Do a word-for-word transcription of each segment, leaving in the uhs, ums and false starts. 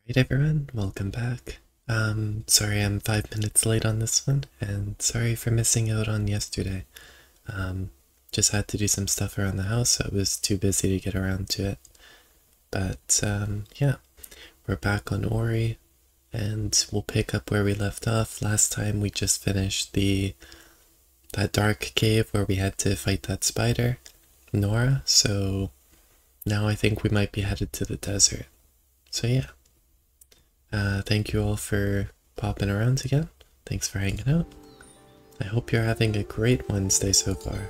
Alright everyone, welcome back. Um, sorry I'm five minutes late on this one, and sorry for missing out on yesterday. Um, just had to do some stuff around the house, so I was too busy to get around to it. But, um, yeah, we're back on Ori, and we'll pick up where we left off. Last time we just finished the that dark cave where we had to fight that spider, Nora, so now I think we might be headed to the desert. So yeah. Uh, thank you all for popping around again. Thanks for hanging out. I hope you're having a great Wednesday so far.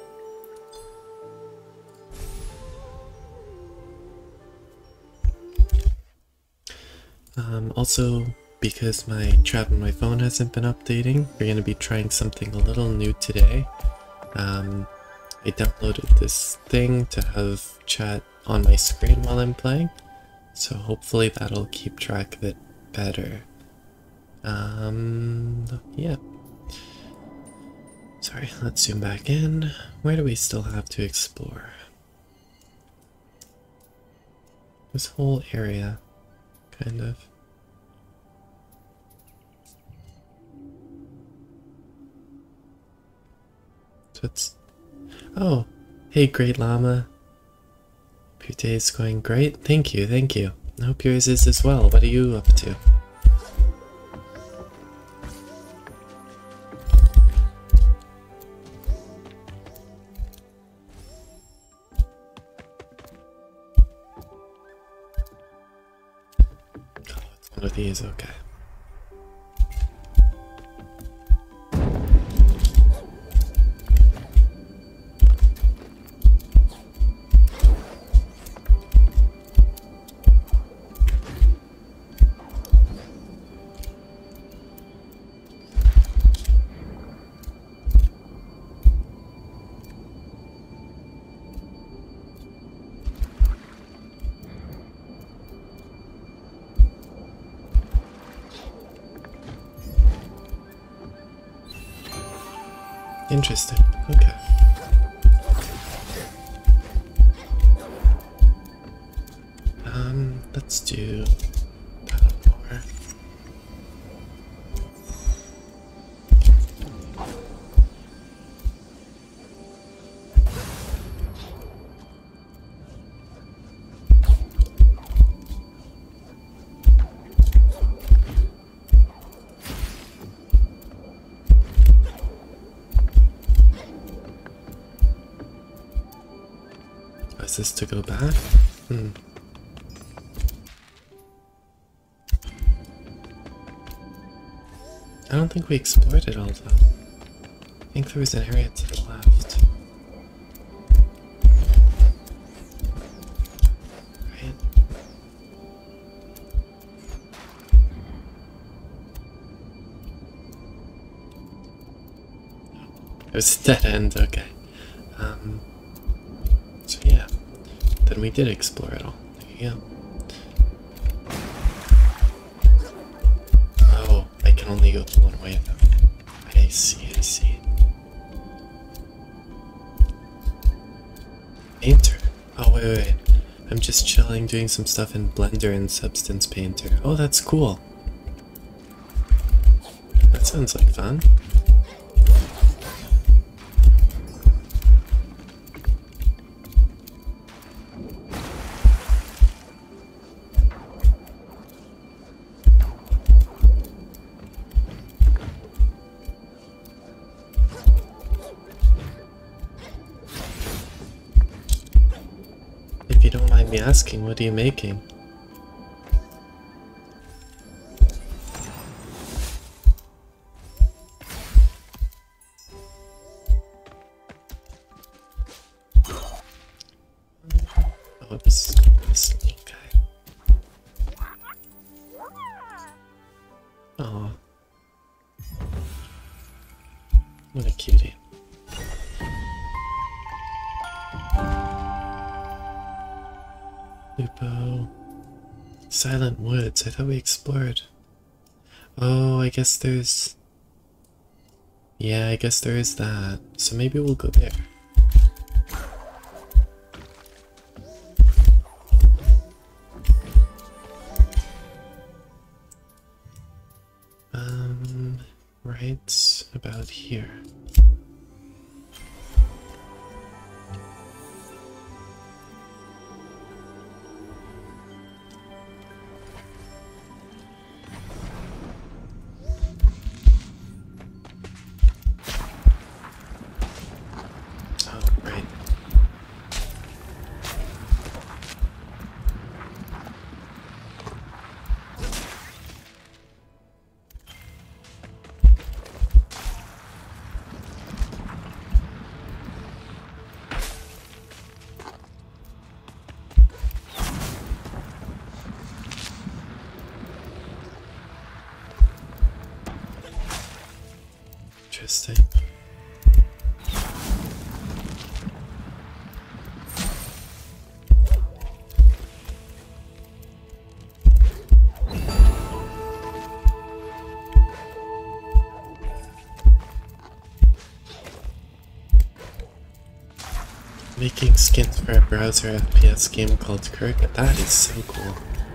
Um, also, because my chat on my phone hasn't been updating, we're going to be trying something a little new today. Um, I downloaded this thing to have chat on my screen while I'm playing, so hopefully that'll keep track of it better. Um, yeah. Sorry, let's zoom back in. Where do we still have to explore? This whole area, kind of. So it's... Oh, hey Great Llama. Hope your day is going great. Thank you, thank you. I hope yours is as well. What are you up to? Oh, it's one of these, okay. Interesting. Okay. Um, let's do that more. Is this to go back? Hmm. I don't think we explored it all though. I think there was an area to the left. Right? It was a dead end, okay. Um, so yeah. Then we did explore it all. There you go. Oh, I can only go one way though. I see, I see. Painter. Oh, wait, wait, wait. I'm just chilling, doing some stuff in Blender and Substance Painter. Oh, that's cool. That sounds like fun. If you don't mind me asking, what are you making? Oh, this, this little guy. Oh, what a cutie. Lupo. Silent Woods. I thought we explored. Oh, I guess there's... Yeah, I guess there is that. So maybe we'll go there. right about here. Oh, right. Interesting. Making skins for a browser F P S game called Kirk. That is so cool.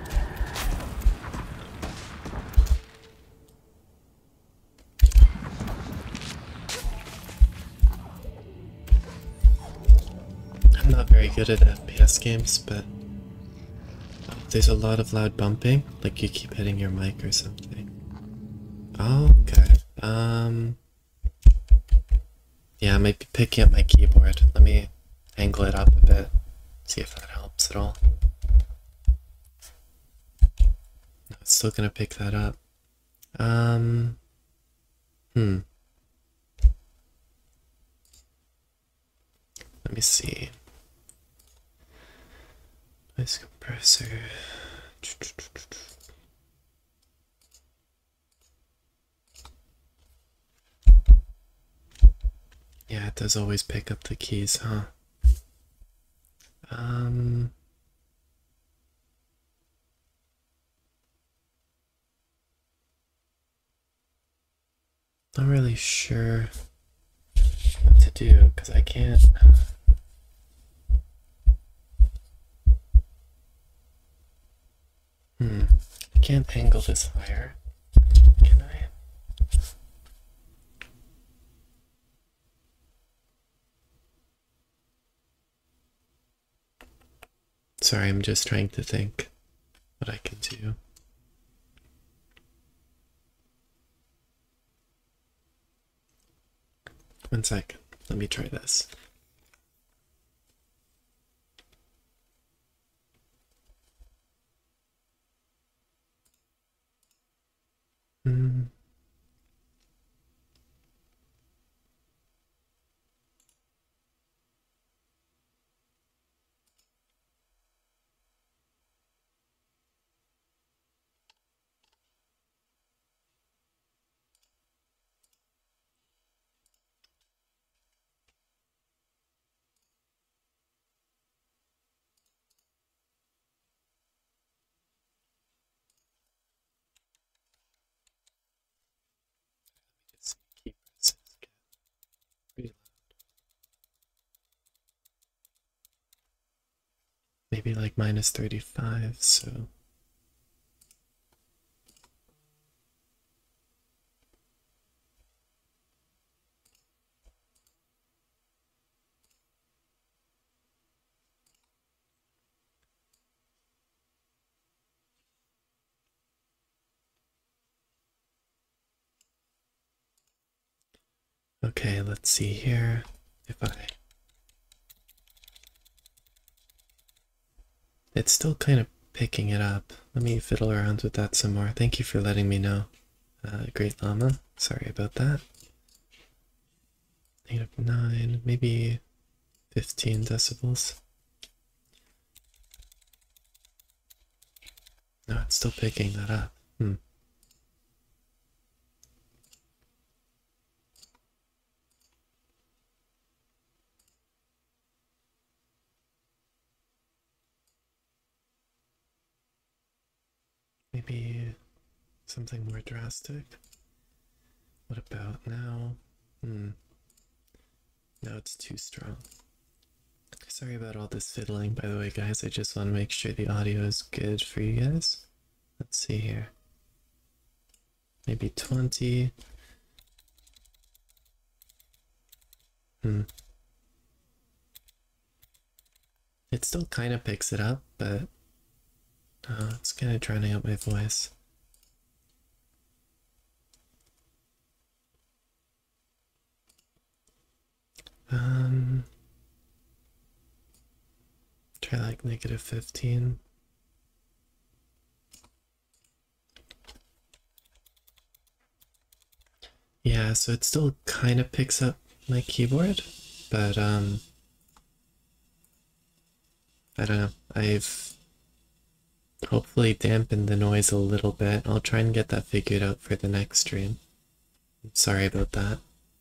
I'm not very good at F P S games, but there's a lot of loud bumping, like you keep hitting your mic or something. Okay. Um. Yeah, I might be picking up my keyboard. Let me angle it up a bit. See if that helps at all. No, it's still gonna pick that up. Um. Hmm. Let me see. Noise compressor. Yeah, it does always pick up the keys, huh? Um. Not really sure what to do because I can't. Hmm. I can't angle this higher. Can I? Sorry, I'm just trying to think what I can do. One second. Let me try this. Hmm. Just keep this pretty loud. Maybe like minus thirty-five, so. Okay, let's see here if I. It's still kind of picking it up. Let me fiddle around with that some more. Thank you for letting me know, uh, Great Llama. Sorry about that. Negative nine, maybe fifteen decibels. No, it's still picking that up. Hmm. Maybe something more drastic. What about now? Hmm. No, it's too strong. Sorry about all this fiddling, by the way, guys. I just want to make sure the audio is good for you guys. Let's see here. Maybe twenty. Hmm. It still kind of picks it up, but uh, it's kind of drowning out my voice. Um, try like negative fifteen. Yeah, so it still kind of picks up my keyboard, but um, I don't know. I've hopefully dampened the noise a little bit. I'll try and get that figured out for the next stream. Sorry about that.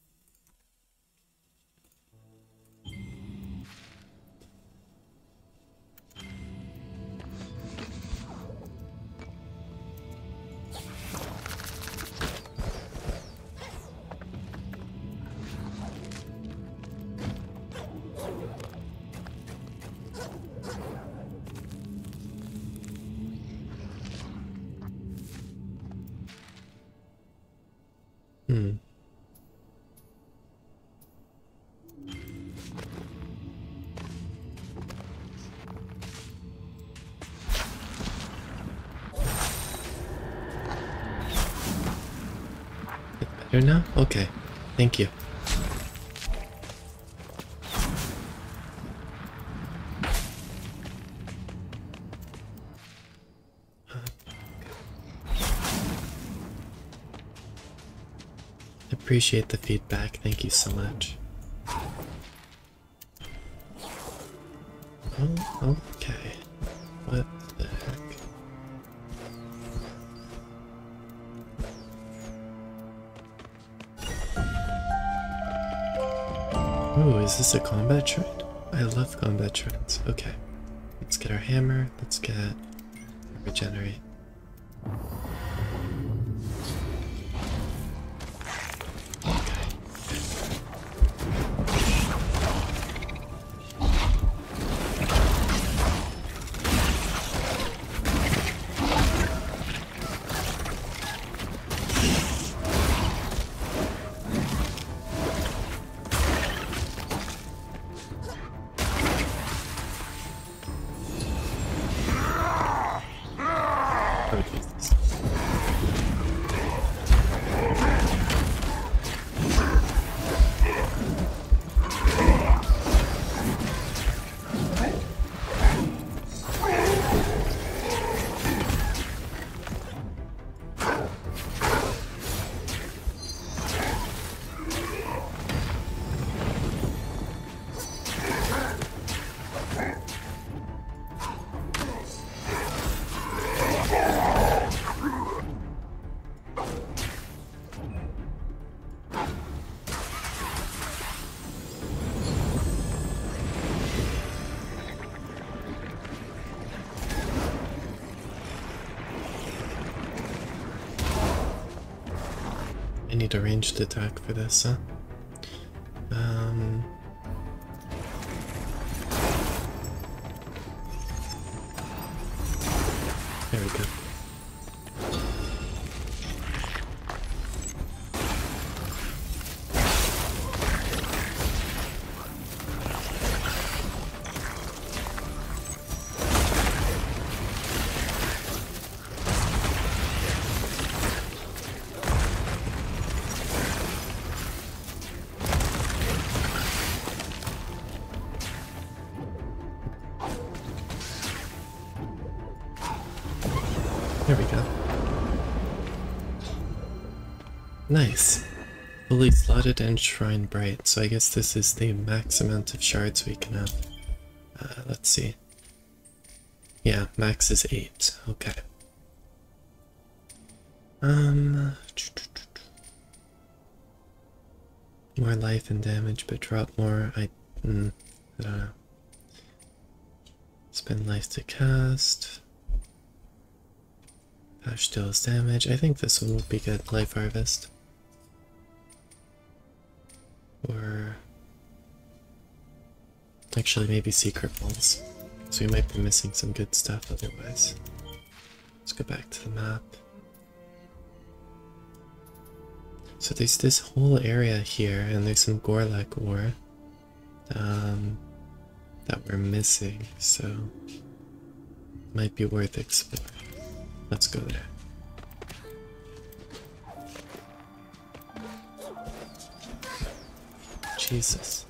Hmm. Better now? Okay. Thank you. Appreciate the feedback. Thank you so much. Oh, okay. What the heck? Ooh, is this a combat shrine? I love combat shrines. Okay. Let's get our hammer. Let's get regenerate. Oh, Jesus. I need a ranged attack for this, huh? Um... There we go. There we go. Nice. Fully slotted and shrine bright, so I guess this is the max amount of shards we can have. Uh, let's see. Yeah, max is eight. Okay. Um... More life and damage, but drop more. I... Mm, I don't know. Spend life to cast. Ash deals damage. I think this one would be good. Life Harvest. Or... Actually, maybe Secret Balls. So we might be missing some good stuff otherwise. Let's go back to the map. So there's this whole area here, and there's some Gorlak ore. um, that we're missing, so might be worth exploring. Let's go there. Jesus.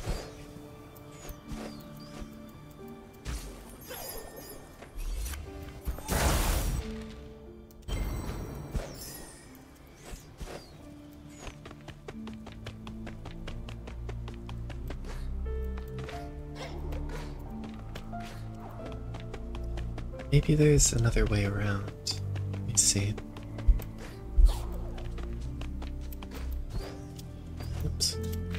Maybe there's another way around. Let me see. Oops.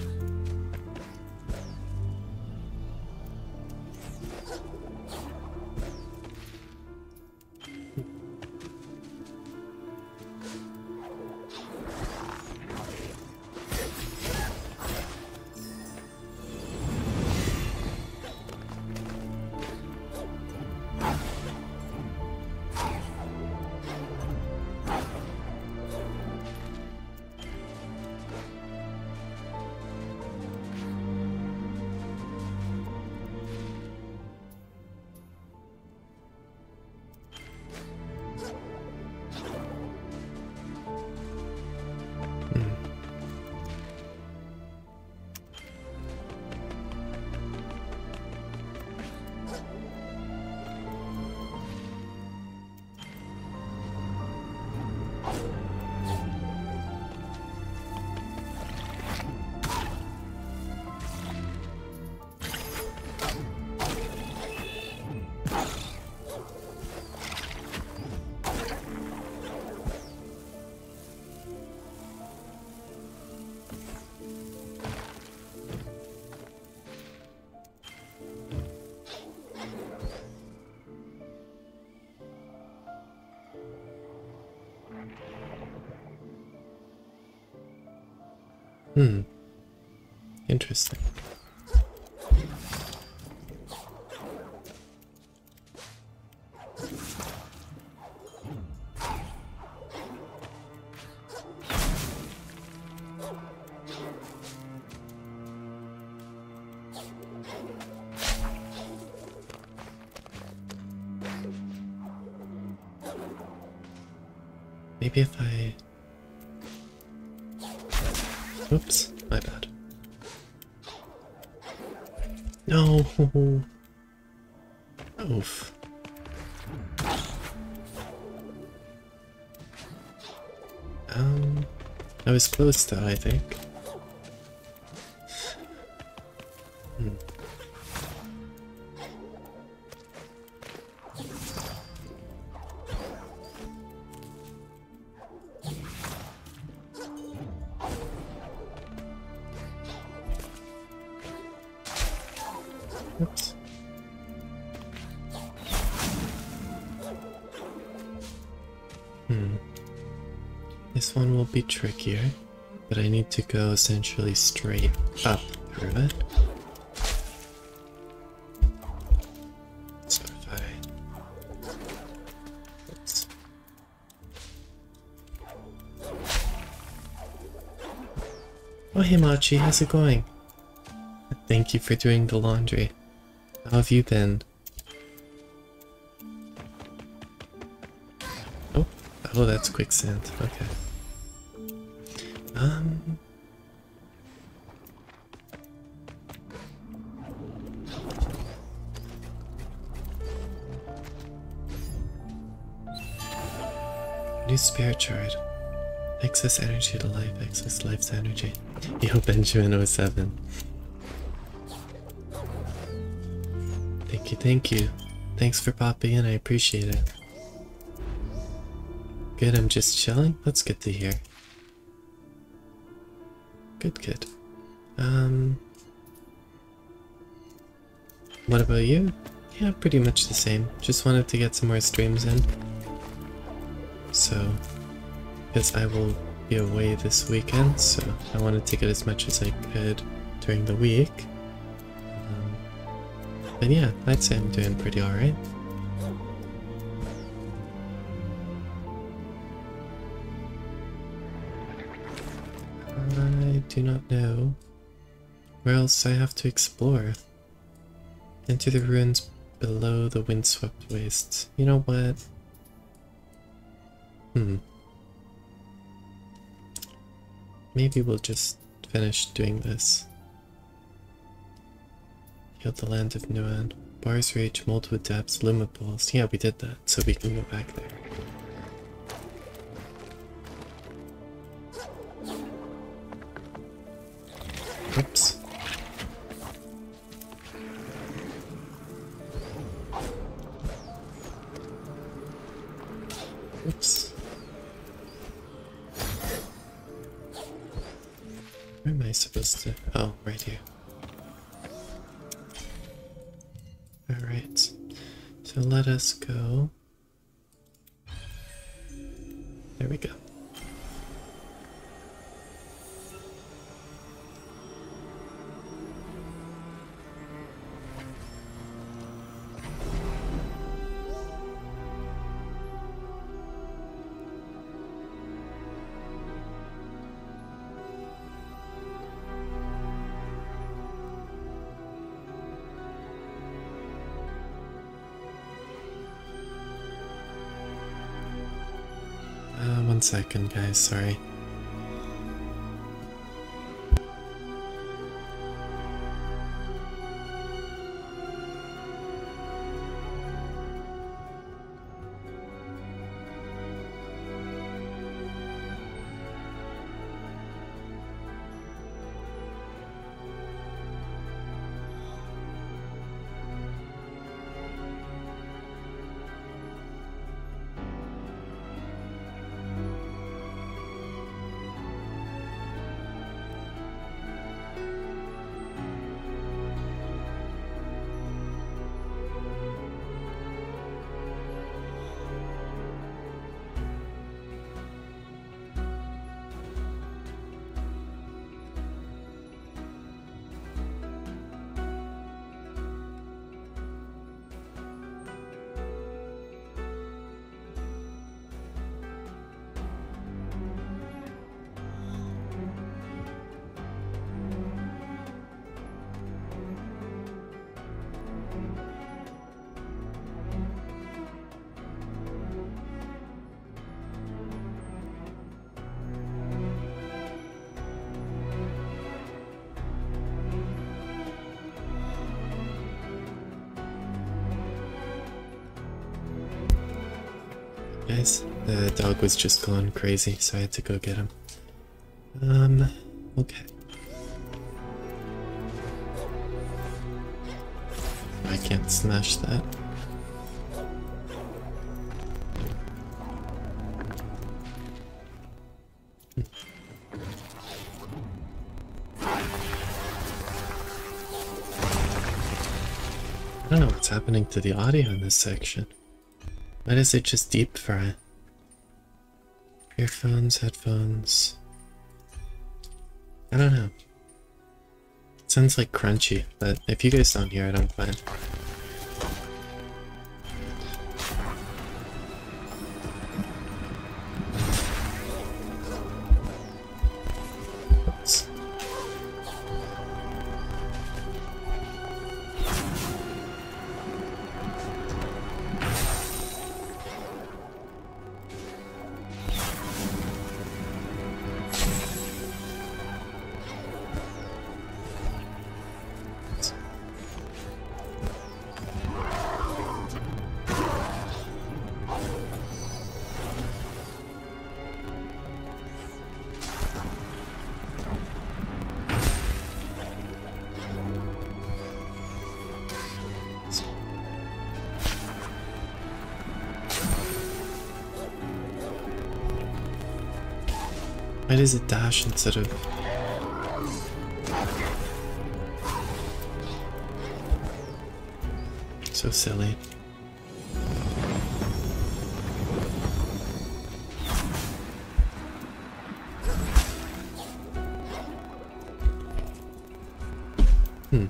Hmm. Interesting. Maybe if I... Oops, my bad. No! Oof. Um, I was close to, I think. Hmm. Oops. Hmm. This one will be trickier, but I need to go essentially straight up through it. So if I... Oops. Oh hey Machi, how's it going? Thank you for doing the laundry. How have you been? Oh, oh, that's quicksand. Okay. Um. New spirit shard. Excess energy to life, excess life's energy. Yo, Benjamin oh seven. Thank you, thank you. Thanks for popping in, I appreciate it. Good, I'm just chilling. Let's get to here. Good, good. Um... What about you? Yeah, pretty much the same. Just wanted to get some more streams in. So, because I will be away this weekend, so I wanted to get as much as I could during the week. Um, but yeah, I'd say I'm doing pretty alright. I do not know Where else I have to explore? Enter the ruins below the windswept wastes. You know what? Hmm. Maybe we'll just finish doing this. Heal the land of Nuan. Bars Rage, Moldwood Depths, Lumipols. Yeah, we did that, so we can go back there. Oops. Oops. Where am I supposed to? Oh, right here. Alright. So let us go. There we go. Uh, one second, guys, sorry. Guys, the dog was just going crazy, so I had to go get him. Um, okay. I can't smash that. I don't know what's happening to the audio in this section. Why does it just deep fry? Earphones, headphones. I don't know. It sounds like crunchy, but if you guys don't hear it, I'm fine. Oops. Why does it dash instead of... So silly. Hmm.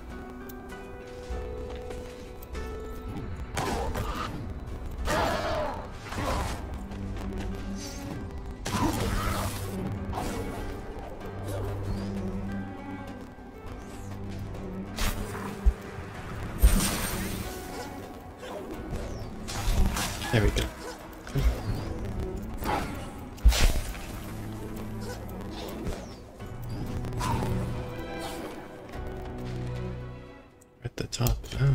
There we go. At the top now.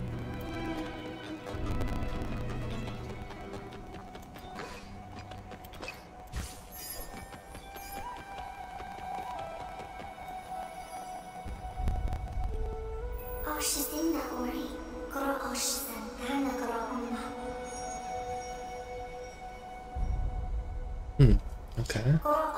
Hmm, okay.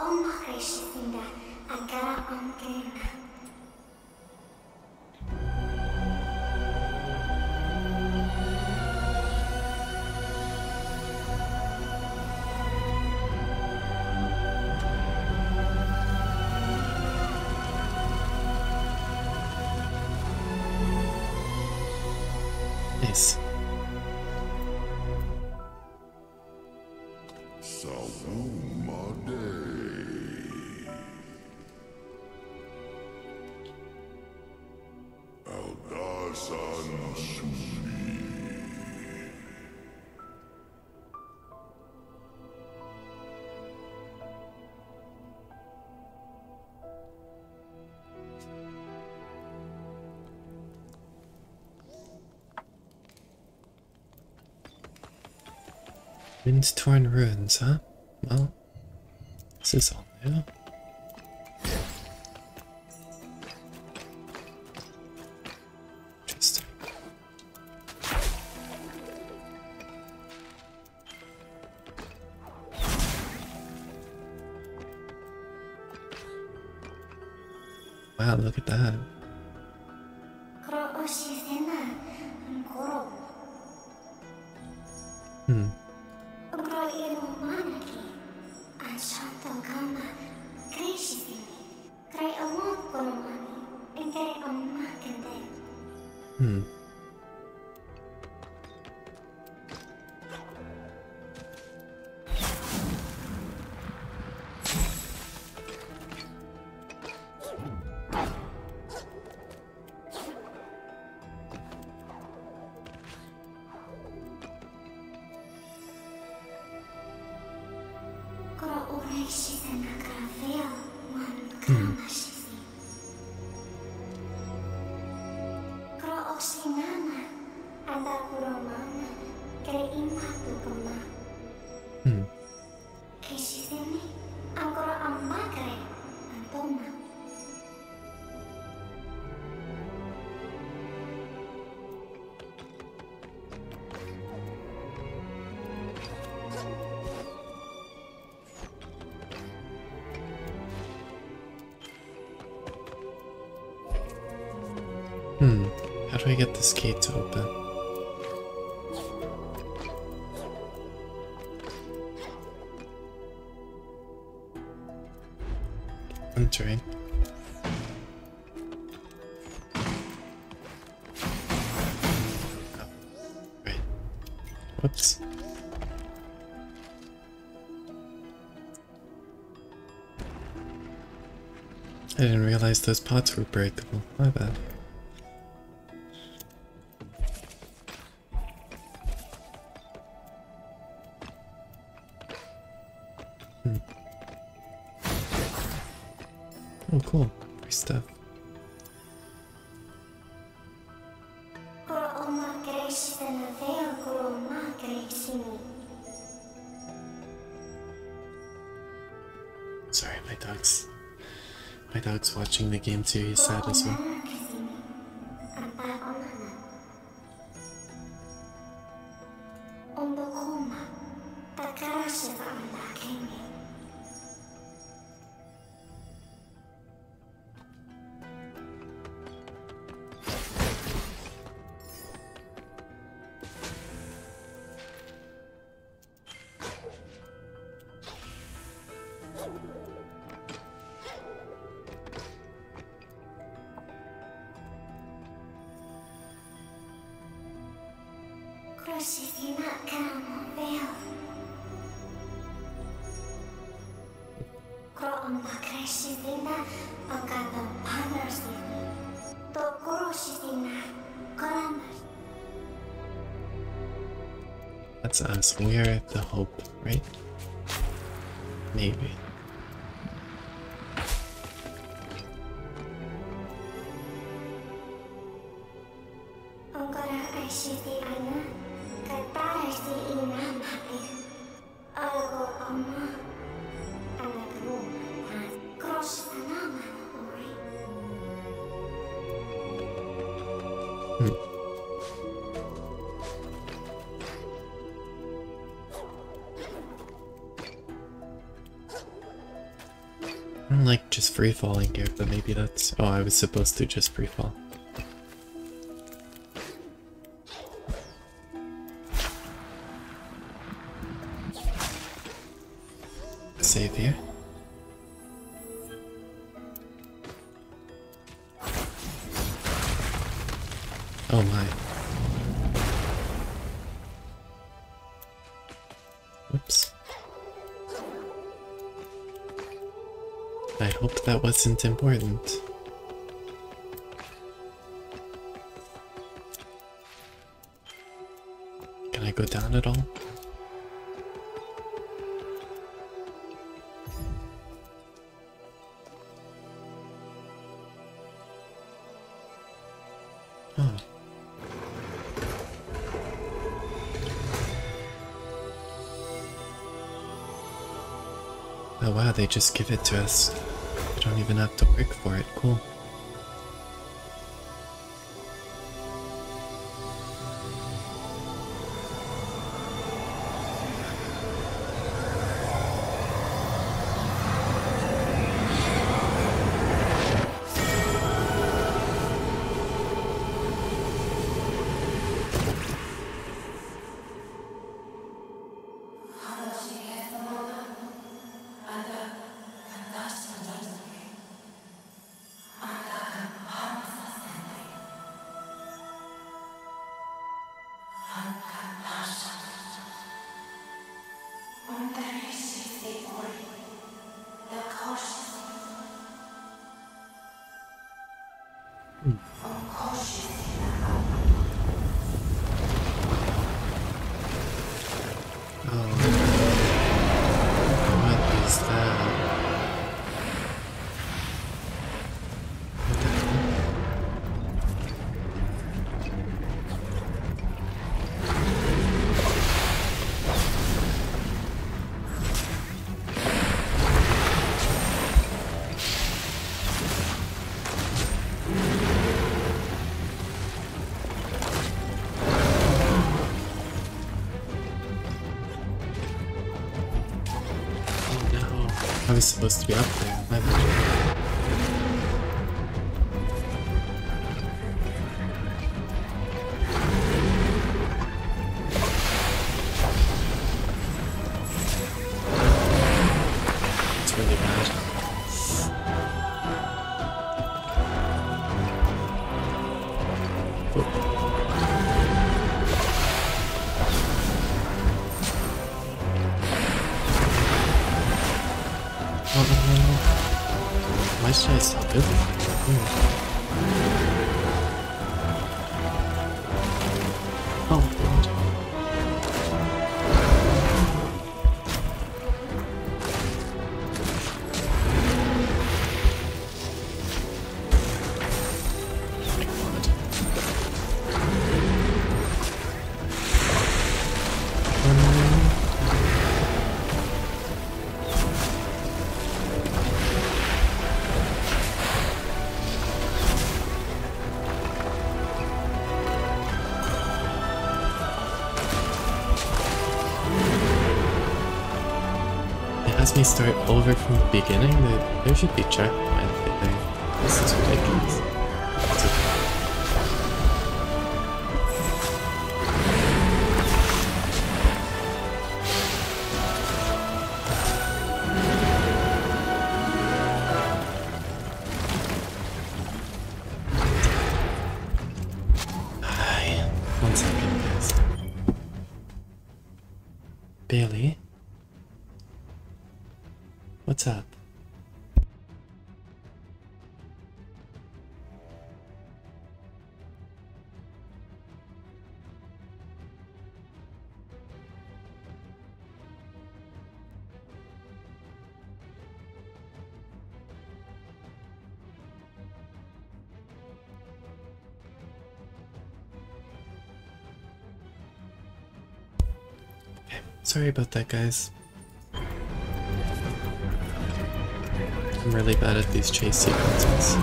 Nice. Wind-torn ruins, huh? Well, this is all new. Interesting. Wow, look at that. Hmm. Hmm. Hmm. Hmm. Hmm. How do I get this gate to open? Entering. Oh, right. Whoops. I didn't realize those pots were breakable. My bad. Hmm. Oh, cool. Free stuff. Sorry, my dog's my dog's watching the game too. He's sad as well. That's us. We're the hope, right? Maybe. Hmm. I don't like just free falling here, but maybe that's... Oh, I was supposed to just free fall. Save here. Oh my. Oops. I hope that wasn't important. Can I go down at all? Oh. Oh wow, they just give it to us. We don't even have to work for it. Cool. I was supposed to be up there. My bad. It's really bad. Oh. Why should I stop it? Hmm. Oh, God. Me start over from the beginning. There, there should be checkpoint. This is ridiculous. It's okay. Hi. One second, guys. Bailey? What's up? Sorry about that, guys. I'm really bad at these chase sequences.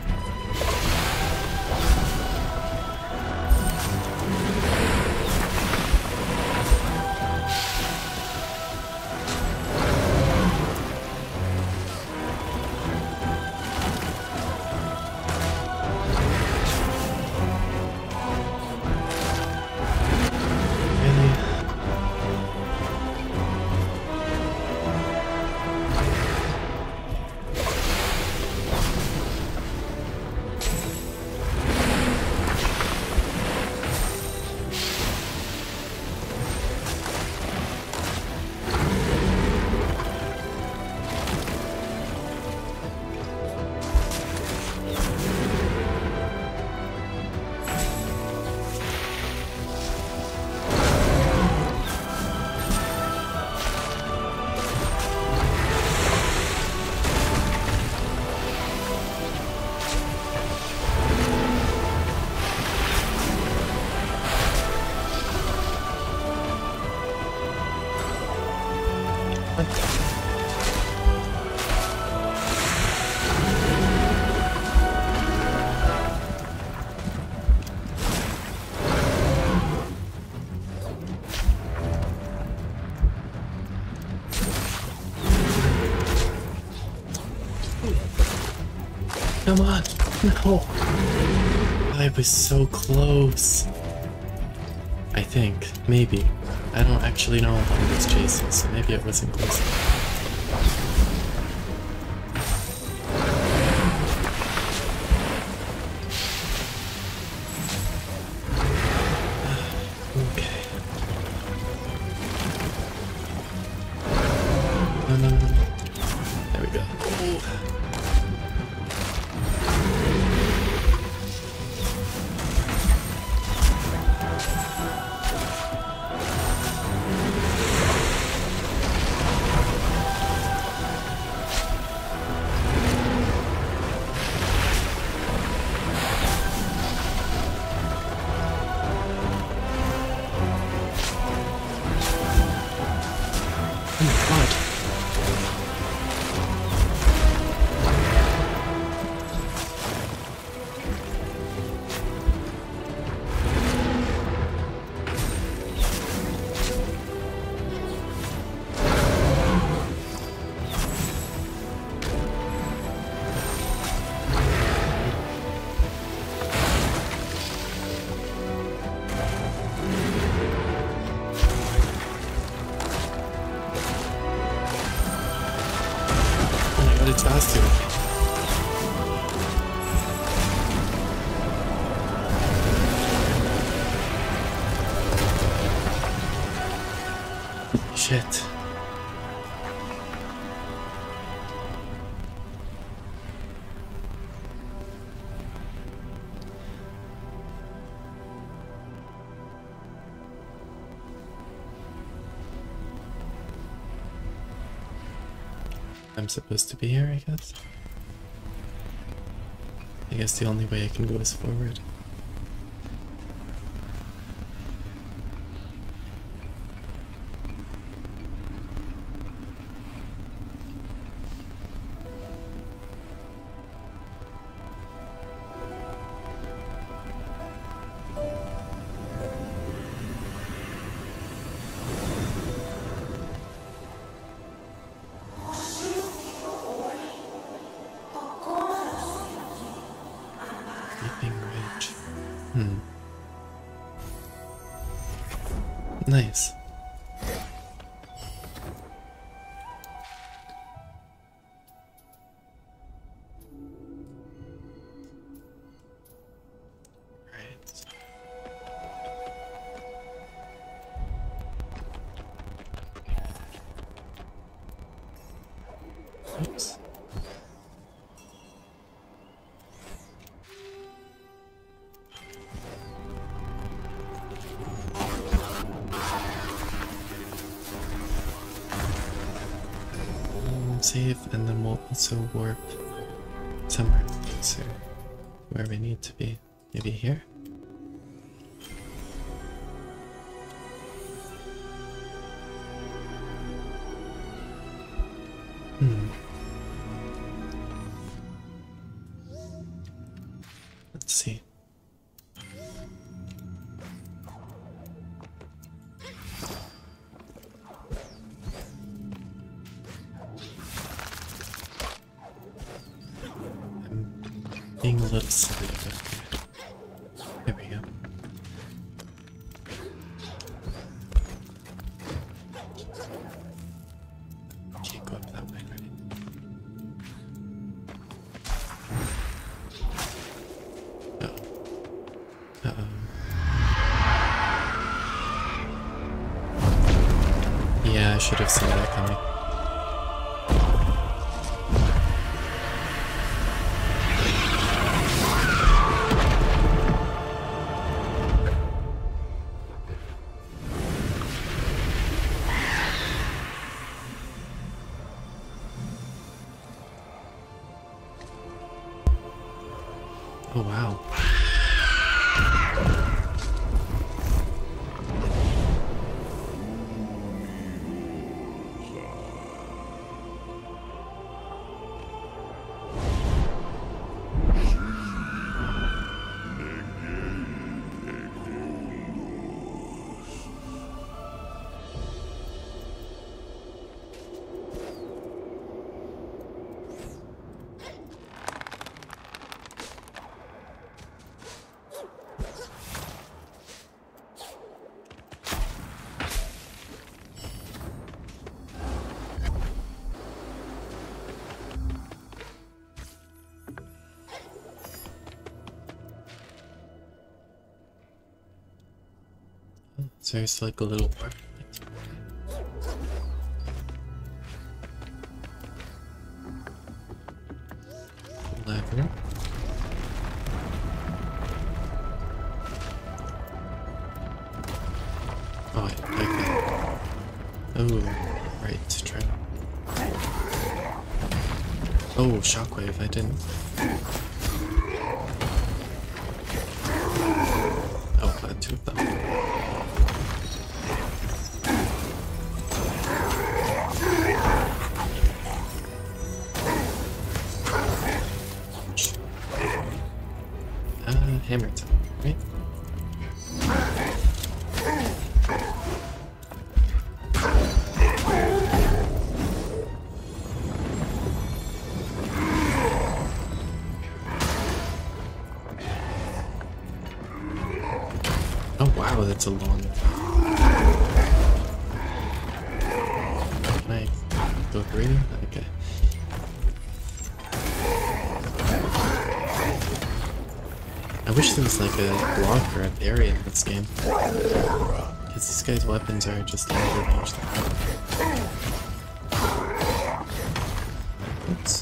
Come on! No! I was so close! I think. Maybe. I don't actually know how long it's chasing, so maybe it wasn't close enough. Okay. No, no, no, no. There we go. Oh. It's faster. Shit. I'm supposed to be here, I guess. I guess the only way I can go is forward. Hmm. Nice. Right. Oops. Save, and then we'll also warp somewhere closer where we need to be. Maybe here? Hmm. Let's see. I'm being a little silly, but here we go. Can't go up that way, right? Uh-oh. Uh-oh. Yeah, I should have seen that coming. Oh, wow. So there's like a little part. Lever. Oh, I like that. Oh, right, to try. Oh, shockwave, I didn't. Oh, I had two of them. Uh, hammer time, right? Oh wow, that's a long. Can I go through? Okay. I wish there was like a block or a area in this game. Because these guys' weapons are just out of range. Oops.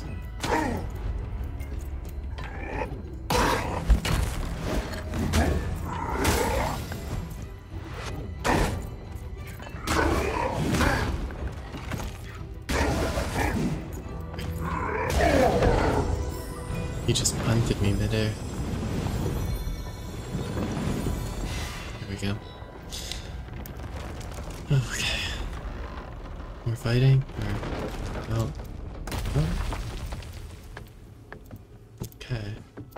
He just punted me midair. There we go. Okay. We're fighting? Or... no. Oh. Okay.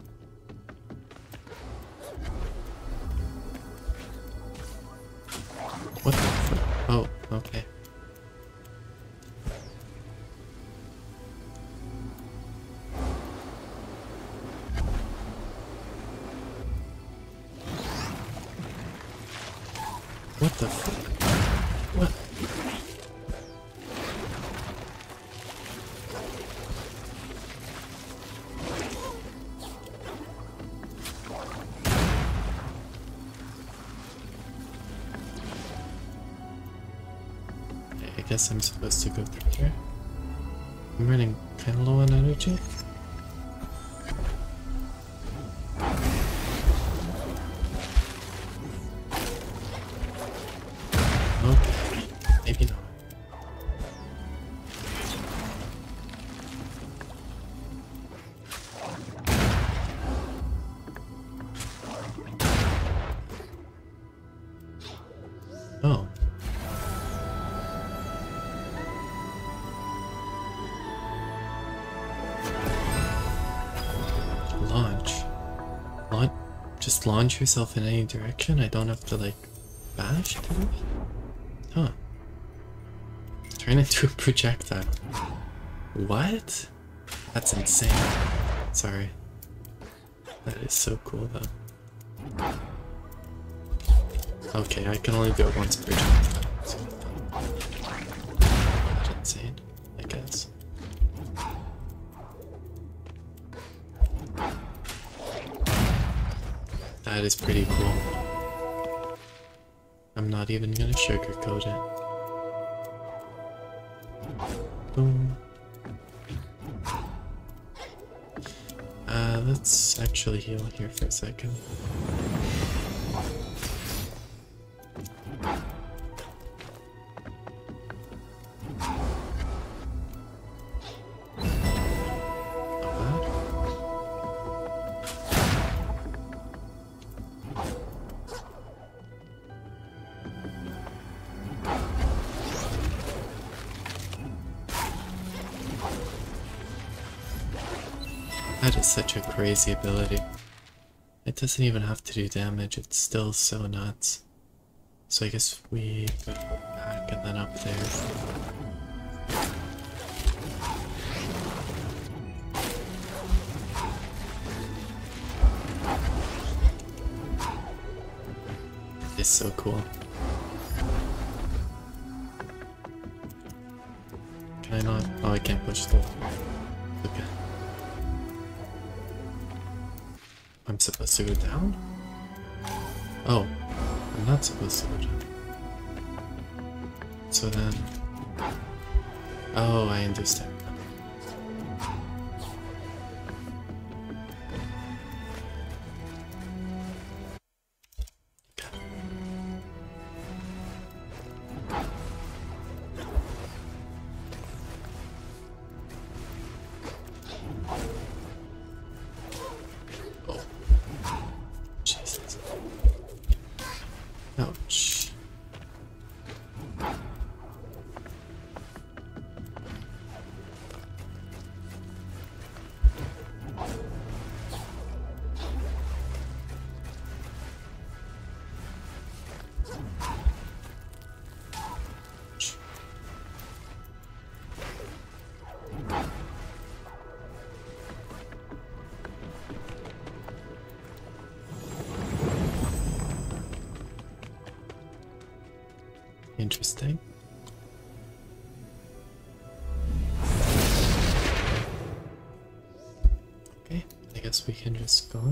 What the fuck? Oh, okay. What the fuck? What? I guess I'm supposed to go through here. I'm running kinda low on energy. Okay, maybe not. Oh. just launch yourself in any direction? I don't have to, like, bash to do it? Huh. Turn into a projectile. What? That's insane. Sorry. That is so cool, though. Okay, I can only do it once per projectile. So that's insane, I guess. That is pretty cool. I'm not even gonna sugarcoat it. Boom. Uh, let's actually heal here for a second. That is such a crazy ability. It doesn't even have to do damage, it's still so nuts. So I guess we go back and then up there. It's so cool. Can I not? Oh, I can't push the... Okay. I'm supposed to go down? Oh, I'm not supposed to go down. So then... Oh, I understand. Okay. Oh. Jesus. Ouch. Interesting. Okay, I guess we can just go.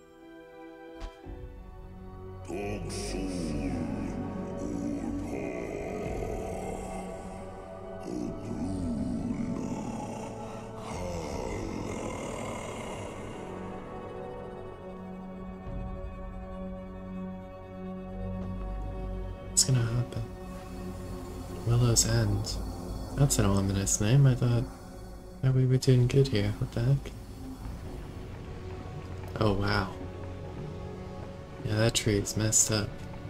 What's gonna happen? Willow's End. That's an ominous name. I thought that we were doing good here. What the heck? Oh wow. Yeah, that tree is messed up.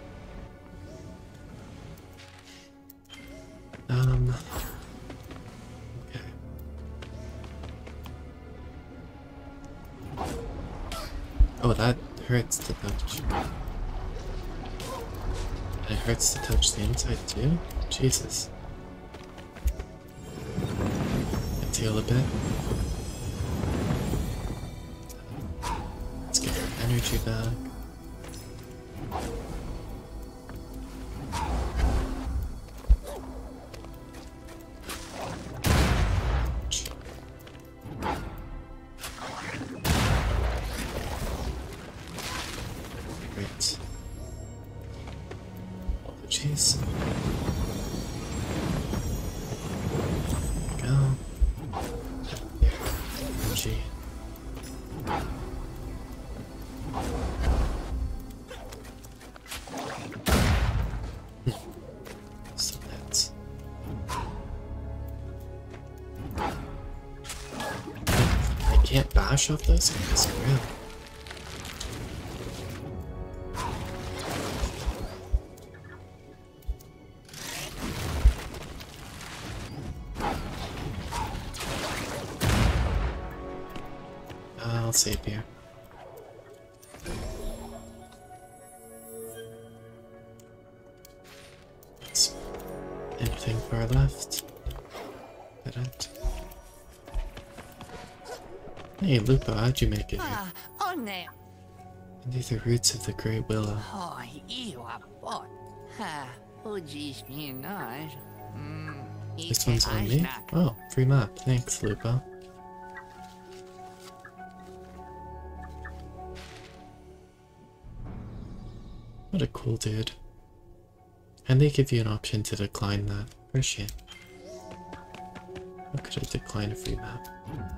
Um. Okay. Oh, that hurts to touch. And it hurts to touch the inside too? Jesus. Let's heal a bit. Let's get our energy back. Great. Jeez. There we go. There. Energy. So that's... I can't bash off those guys, really. I'll save here. nothing far left. That it? Hey, Lupo, how'd you make it here? Ah, on there. Under the roots of the great willow. Oh, you are bot. Ha, ujis me nice. Hmm. This one's on me? Oh, free map. Thanks, Lupo. What a cool dude. And they give you an option to decline that. Appreciate. How could I decline a free map?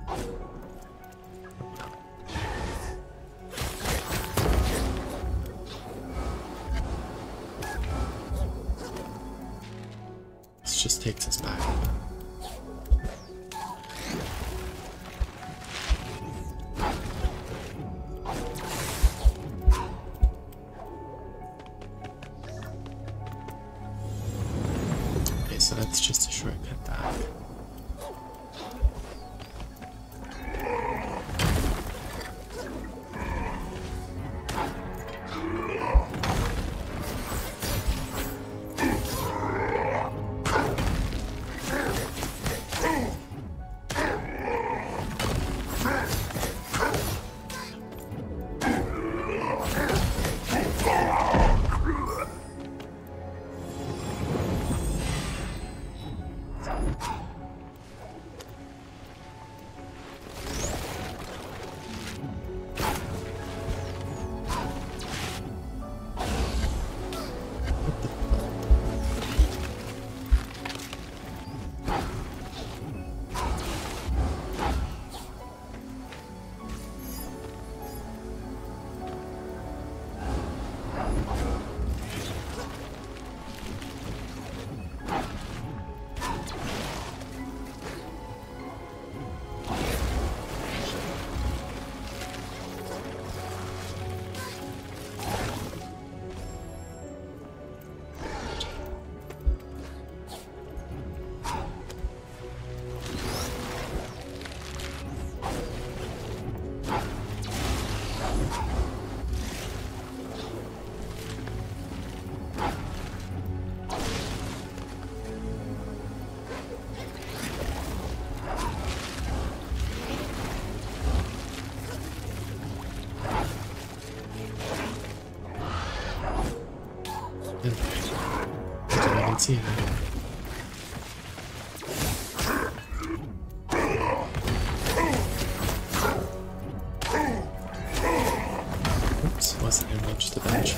This just takes us back. Okay, so that's just a shortcut back. I didn't even see that. Oops, wasn't in much to bench.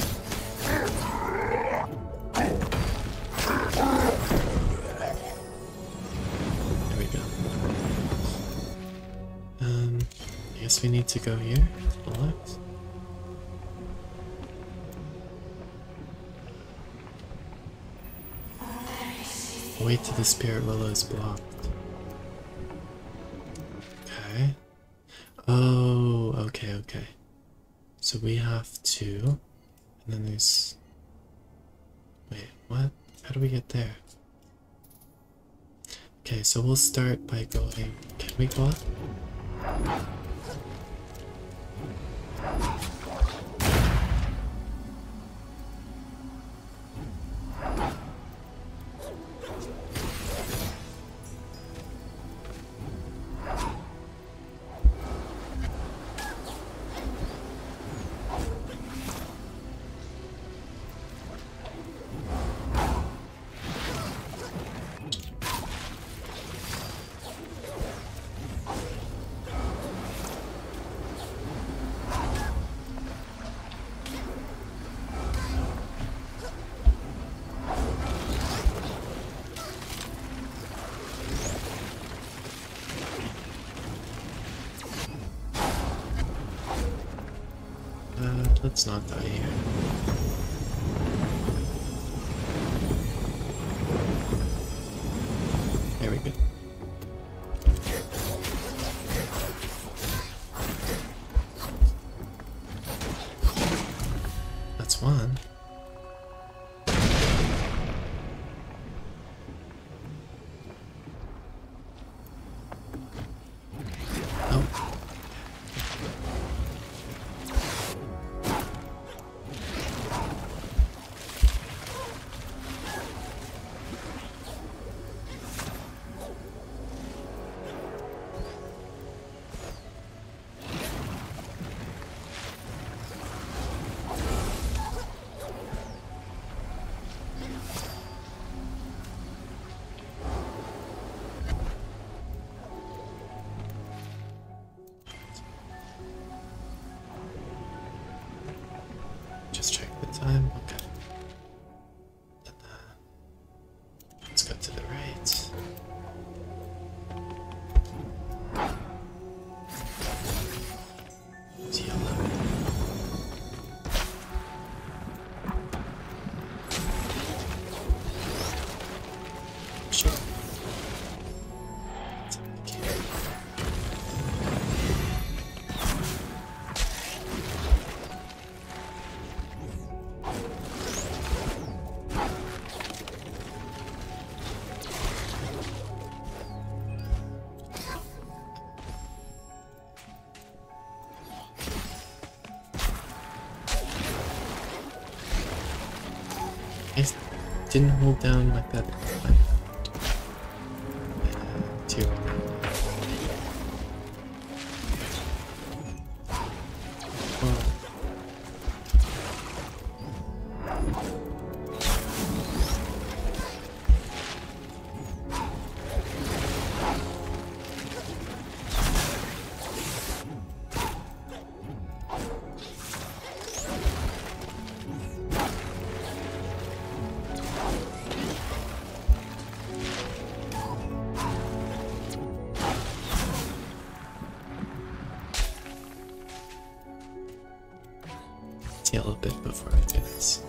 There we go. Um, I guess we need to go here to the left. Way to the Spirit Willow is blocked. Okay. Oh, okay, okay. So we have to... And then there's... Wait, what? How do we get there? Okay, so we'll start by going... Can we go up? Let's not die here. There we go. That's one. Oh. didn't hold down like that. Like, and here we go. Well, heal a bit before I do this.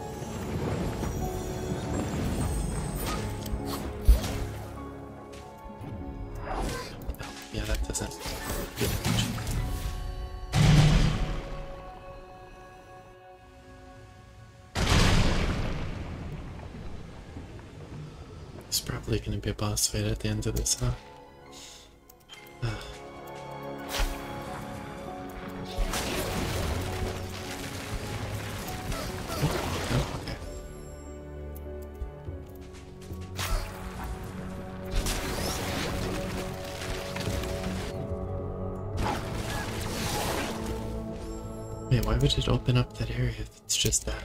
No, yeah, that doesn't do much. There's probably going to be a boss fight at the end of this, huh? Uh. Oh, okay. Wait, why would it open up that area if it's just that?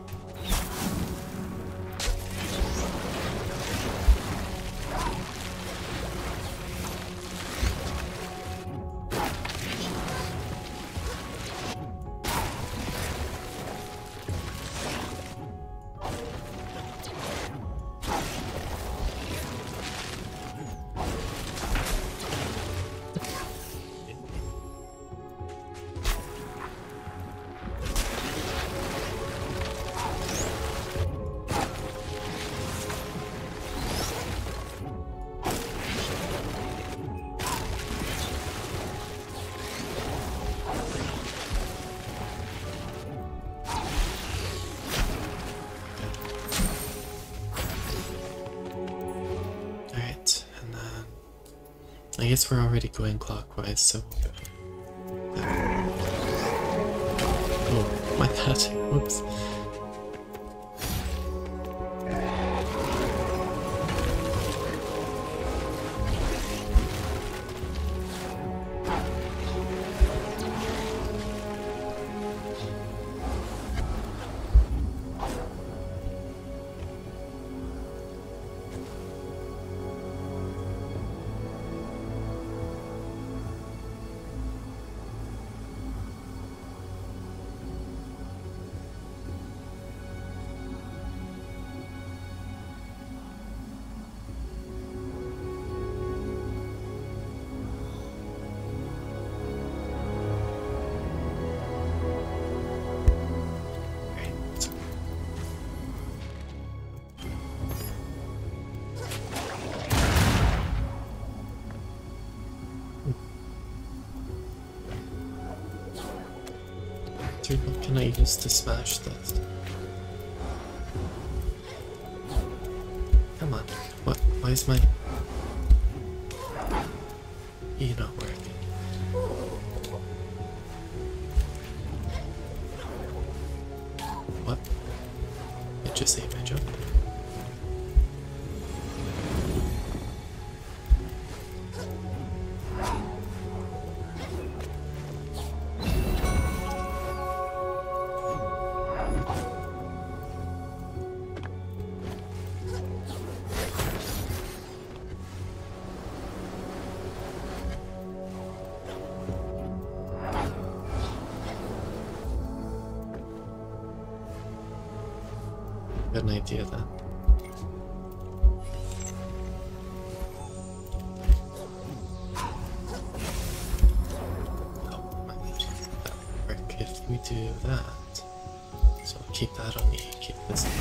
I guess we're already going clockwise, so we'll go. Oh, my bad. Whoops. Dude, what can I use to smash this? Come on. What? Why is my... E not working? What? It just ate my jump. Got an idea then. Oh my god, that would work if we do that. So I'll keep that on E, keep this on.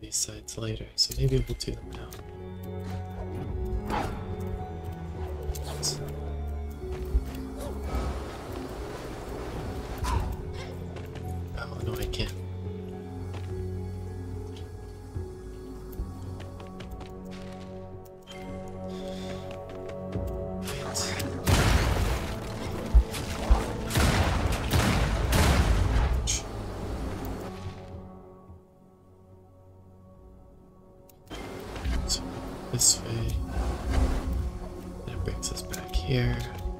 these sides later, so maybe we'll do them now. Oh no, I can't. This way. That brings us back here.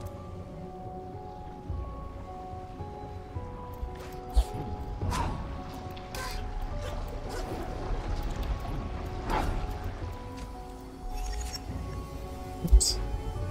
Oops.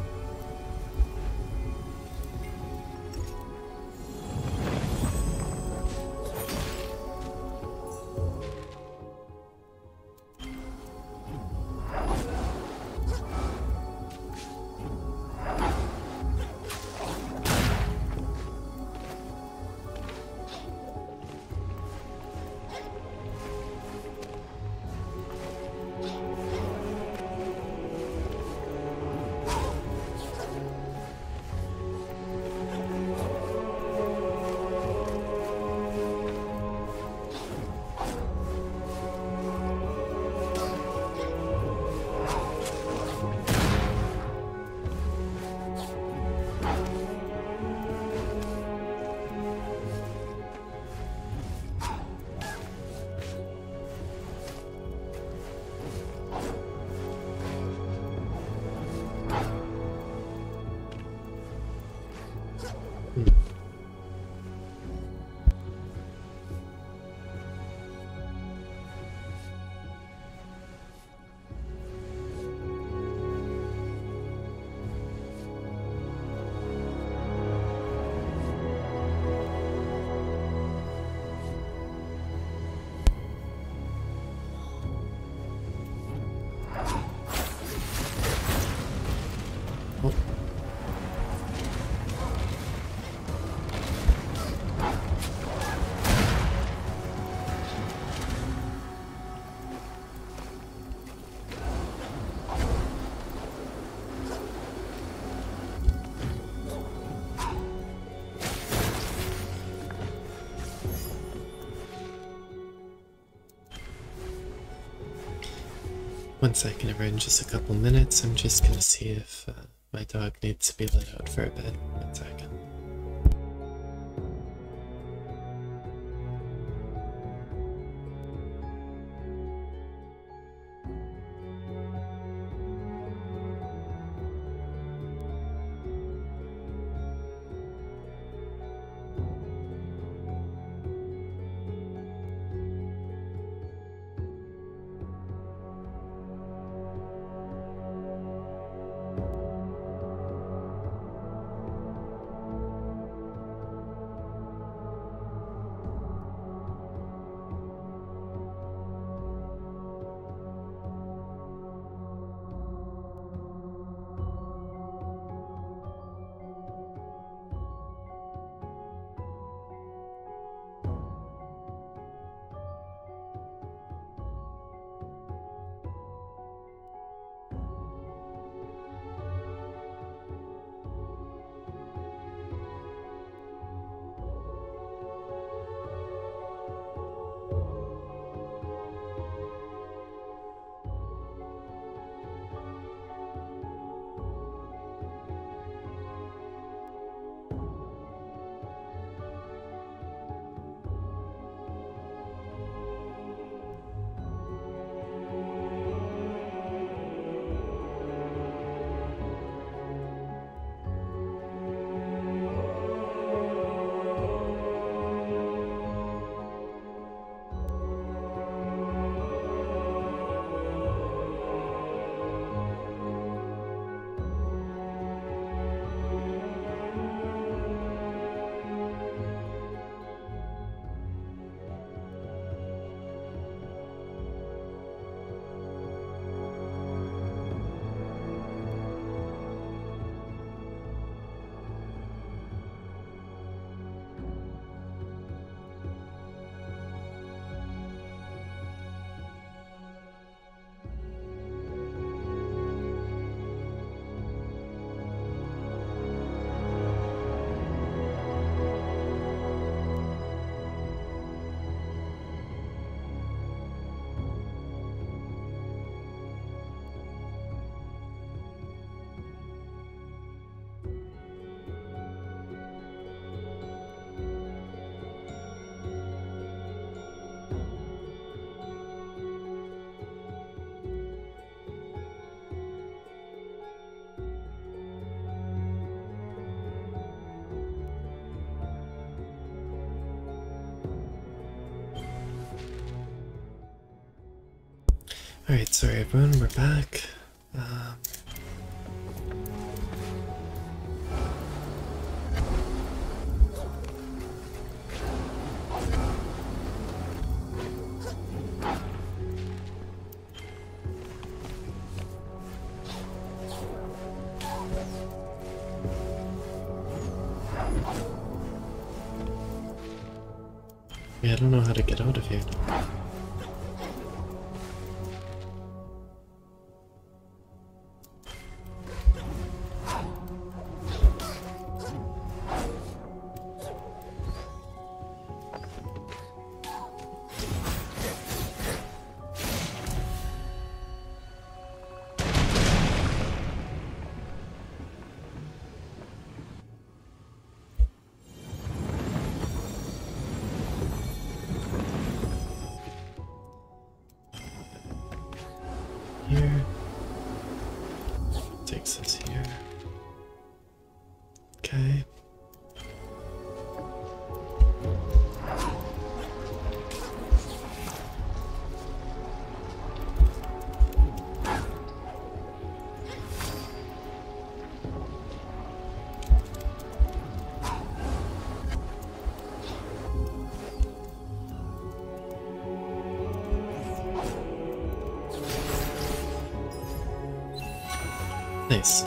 One second, everyone, just a couple minutes. I'm just gonna see if uh, my dog needs to be let out for a bit. One second. Alright, sorry everyone, we're back. Um, yeah, I don't know how to get out of here. Here. Takes us here. Okay. Nice.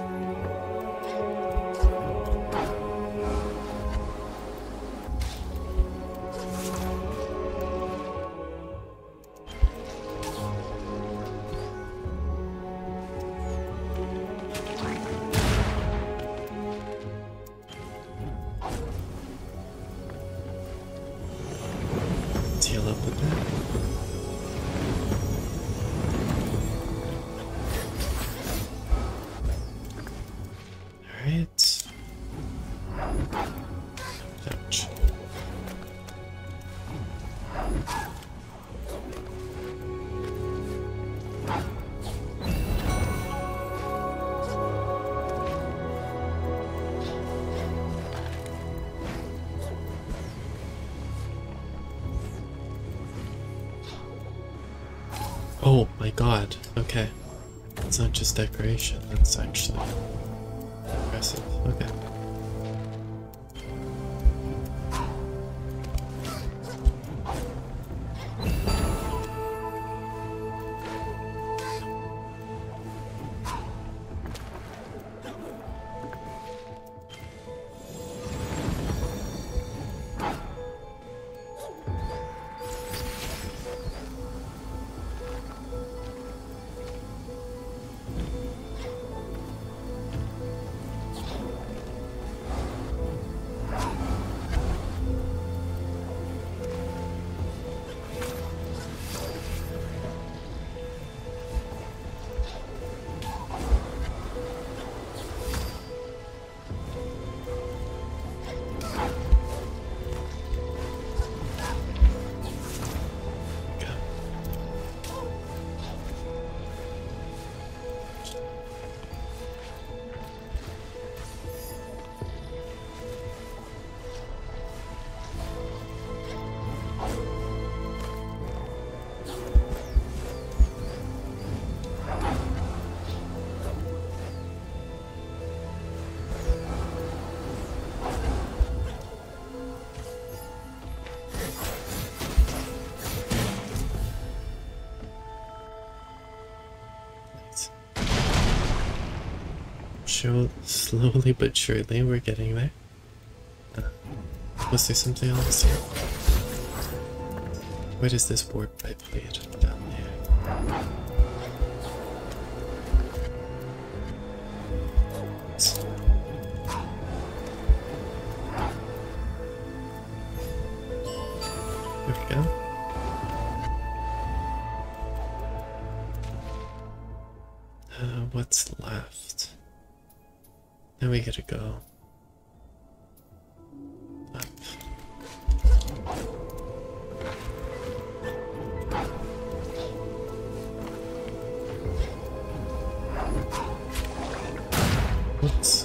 Let's heal up a bit. Alright. Ouch. Oh my god, okay. It's not just decoration, that's actually impressive. Okay. Show slowly but surely we're getting there. Uh, was there something else here? Where does this warp pipe lead? Down there. There we go. Uh, what's left? Now we gotta go up. Whoops.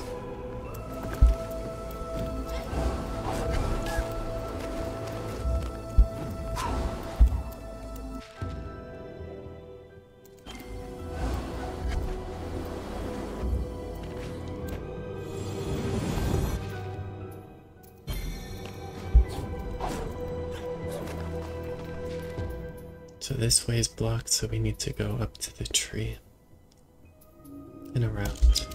So this way is blocked, so we need to go up to the tree and around.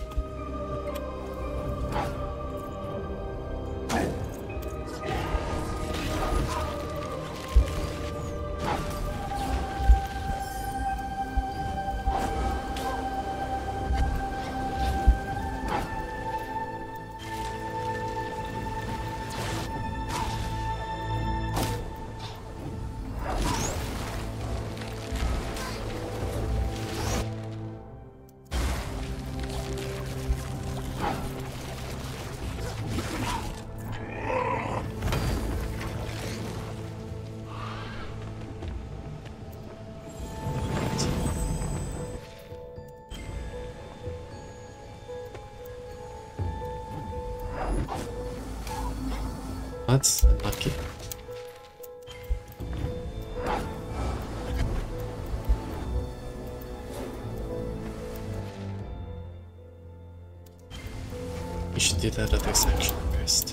That's unlucky. You should do that other section first.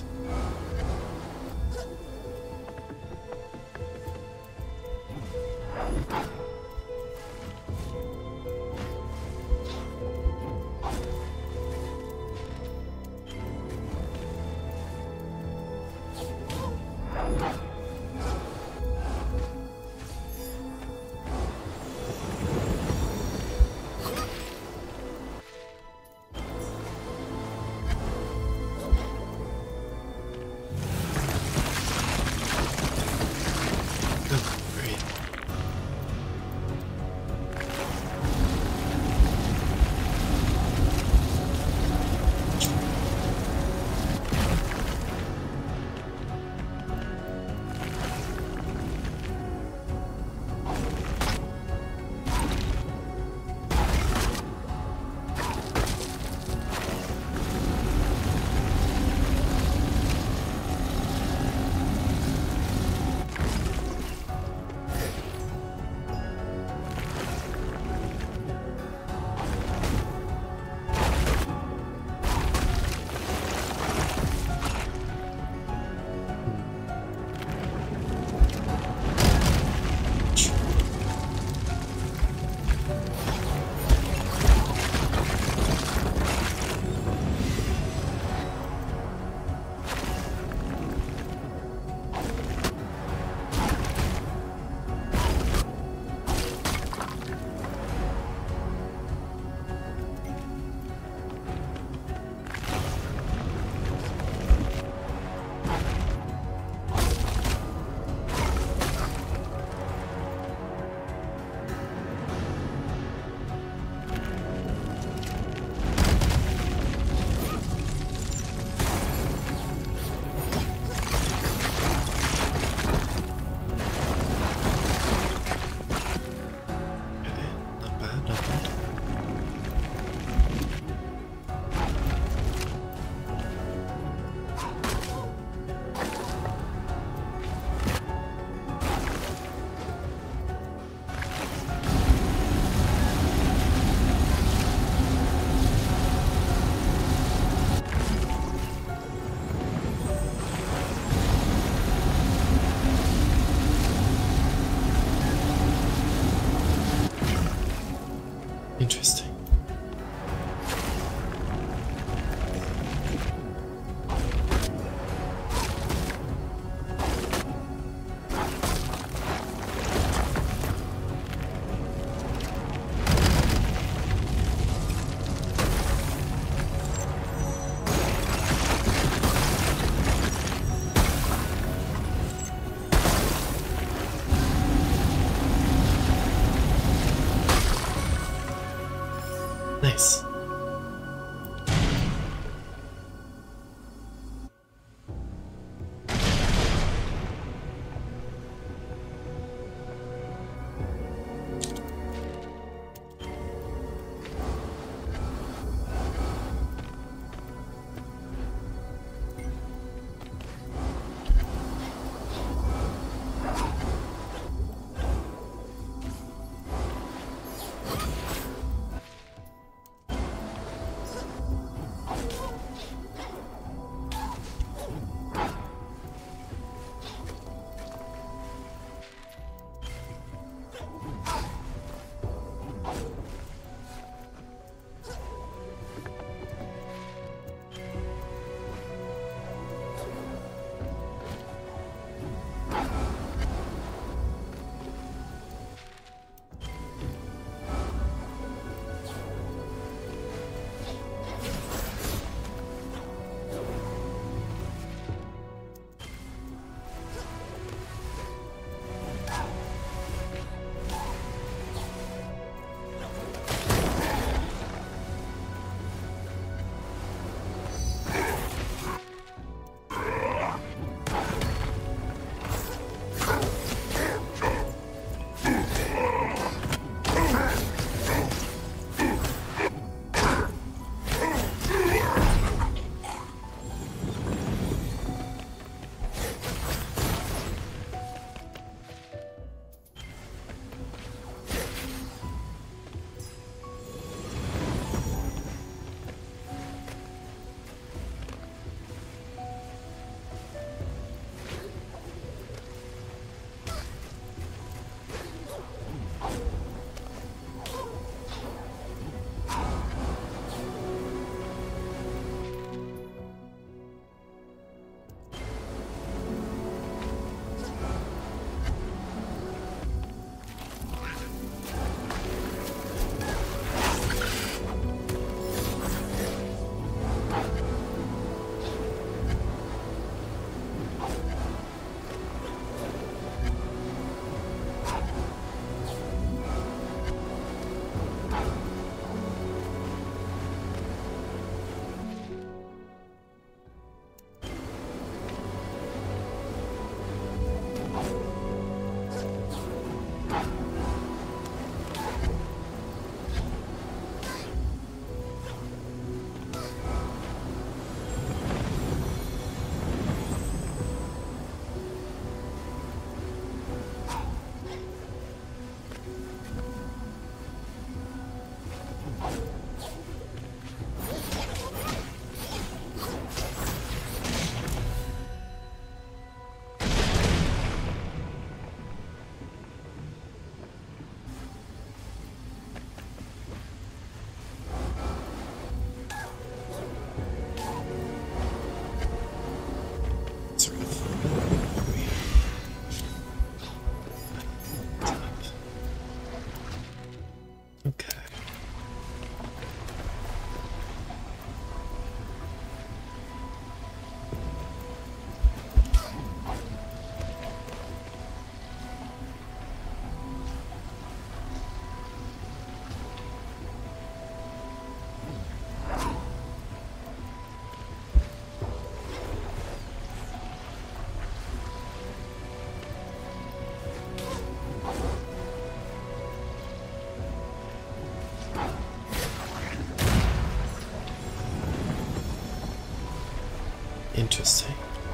Interesting.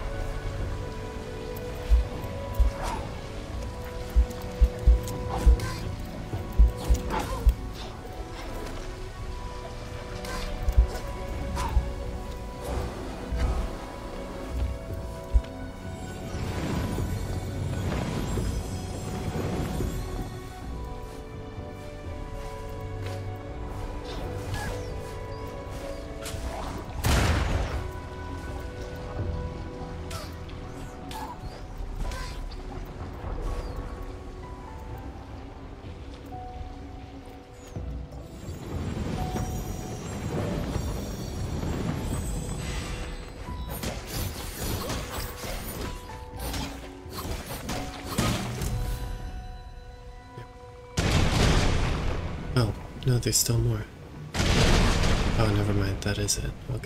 Oh, no, there's still more. Oh, never mind, that is it. Okay.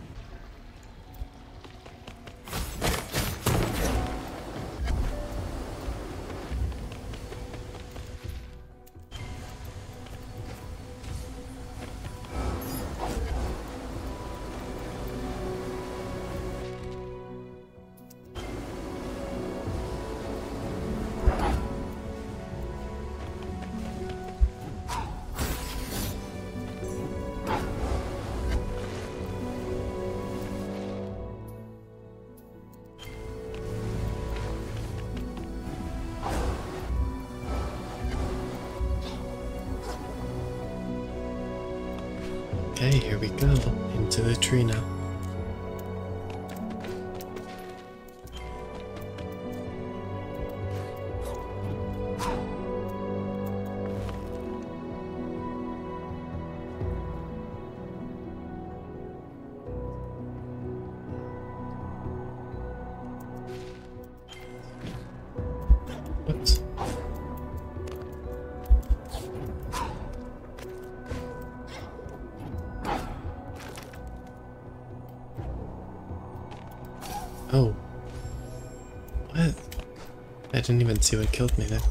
Okay, here we go, into the tree now. Whoops. Oh. What? I didn't even see what killed me there.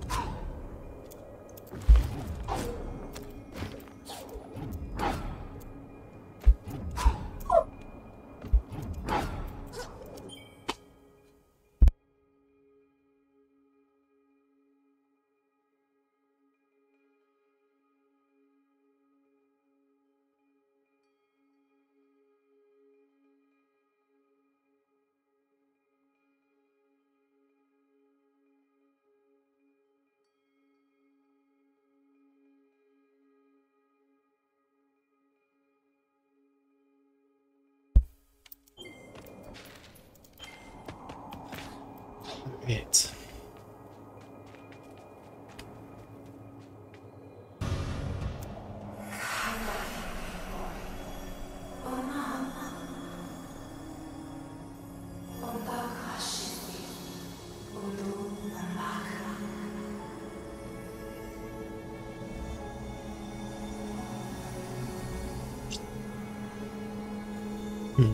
Alright. Hmm.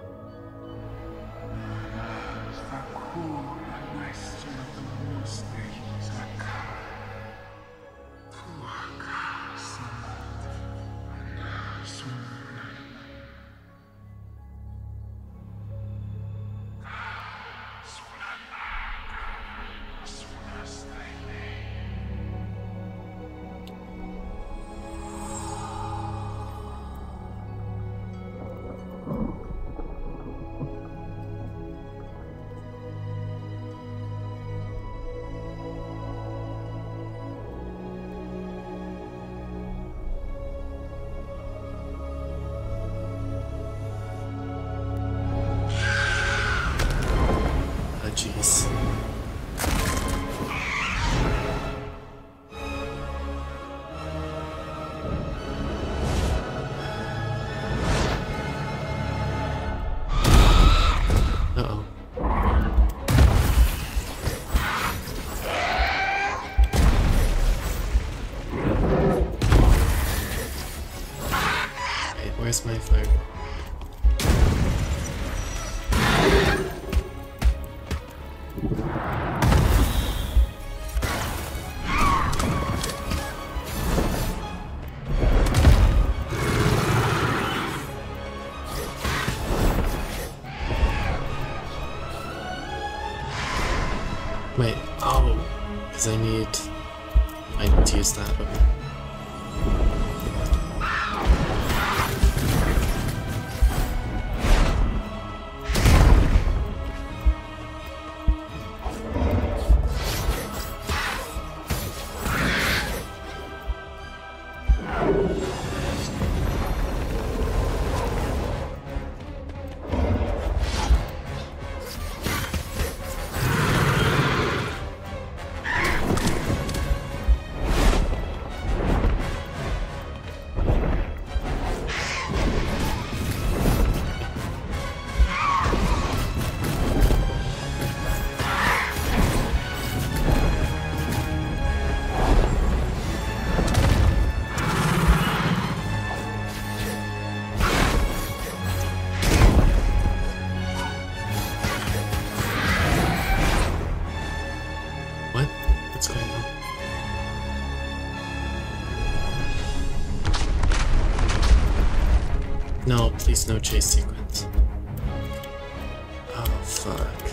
Cool, nice to the jeez. Uh-oh. Wait, where's my fire? Wait, oh, because I need, I need to use that, okay. What? What's going on? No, please no chase sequence. Oh, fuck.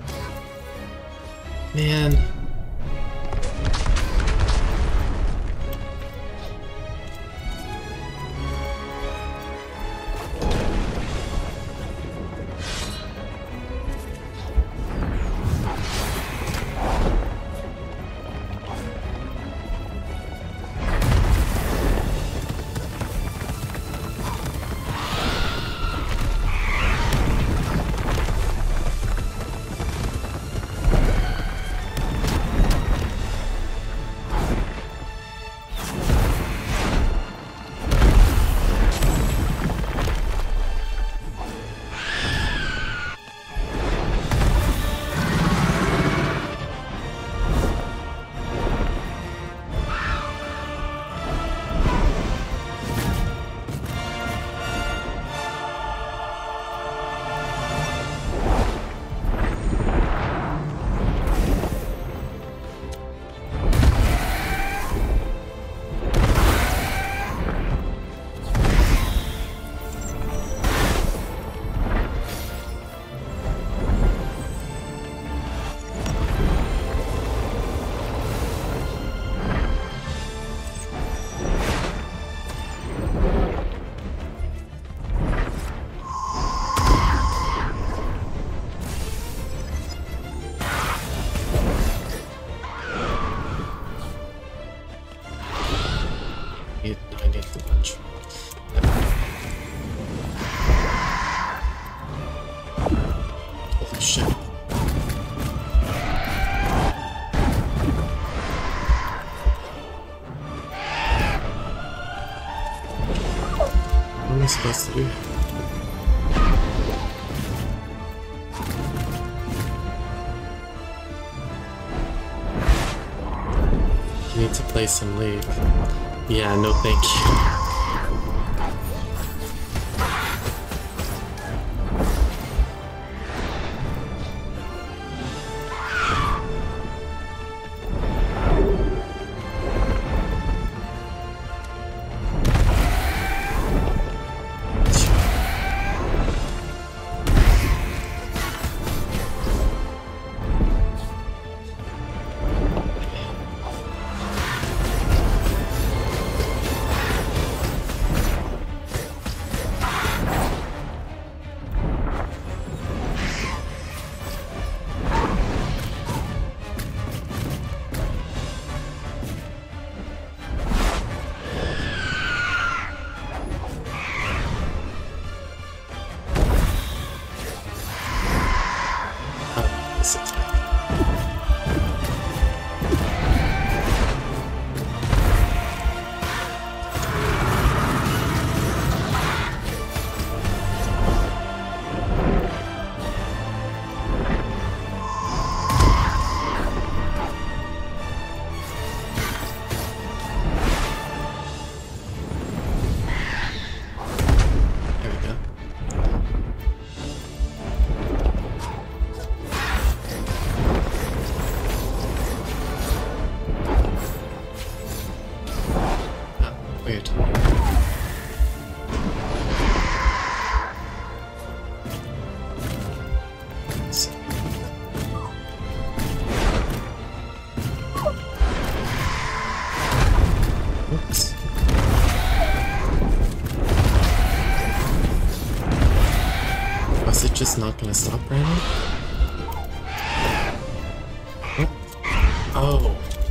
Man. Need, I need the punch. Holy shit. What am I supposed to do? You need to play some League. Yeah, no thank you. Oh.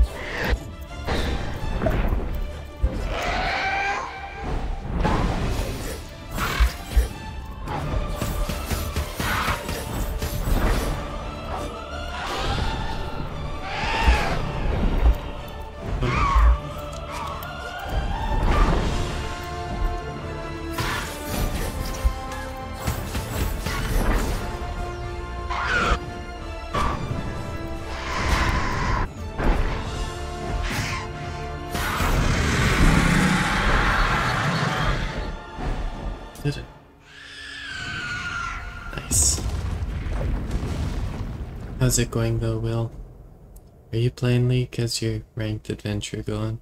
Did it? Nice. How's it going though, Will? Are you playing League as your ranked adventure going?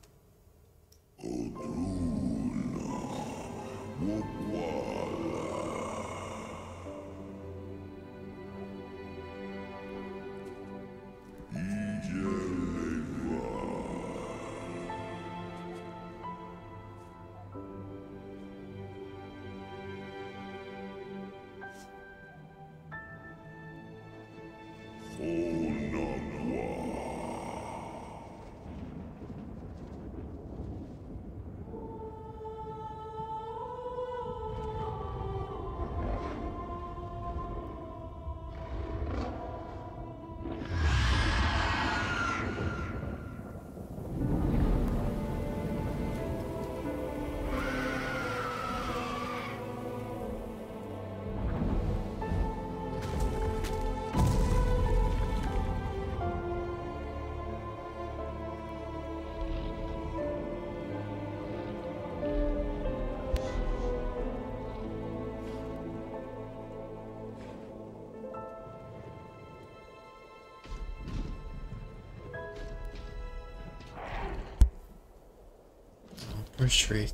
Or Shriek.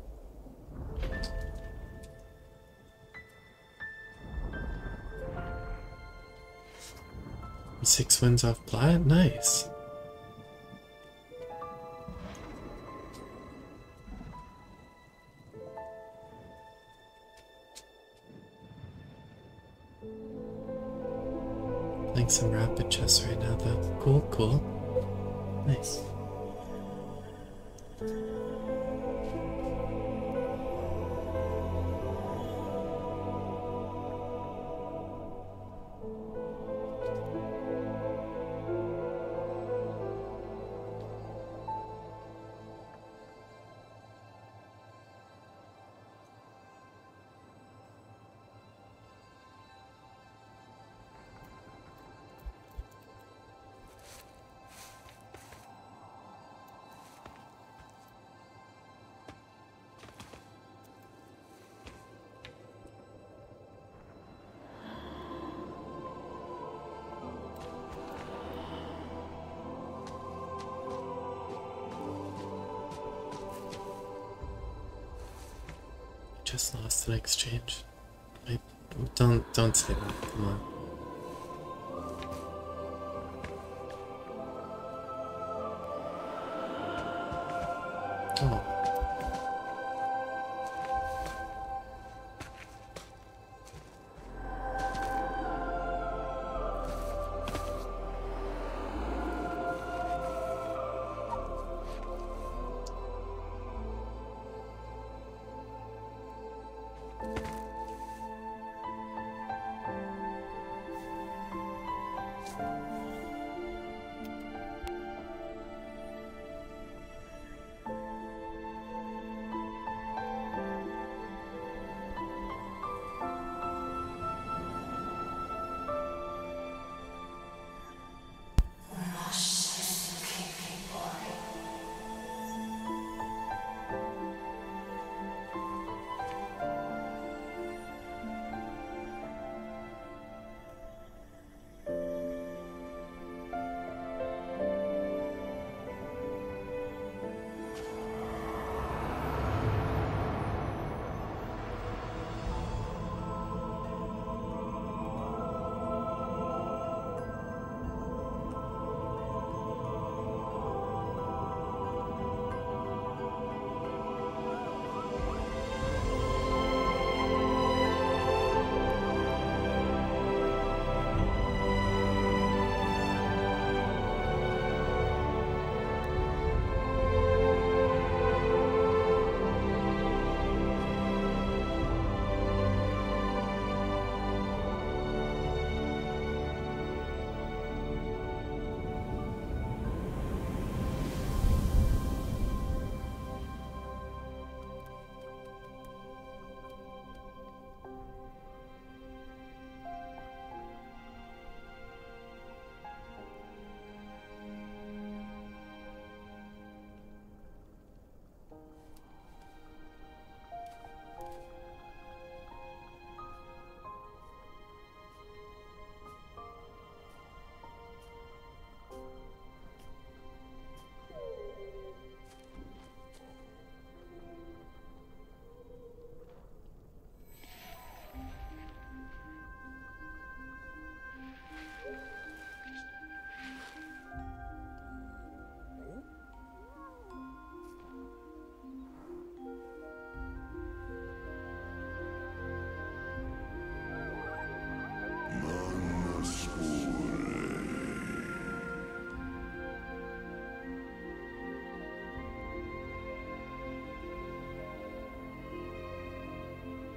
Six wins off plat? Nice. Playing some rapid chess right now though. Cool, cool. Nice. Just lost an exchange. I don't don't say that. Come on. Oh.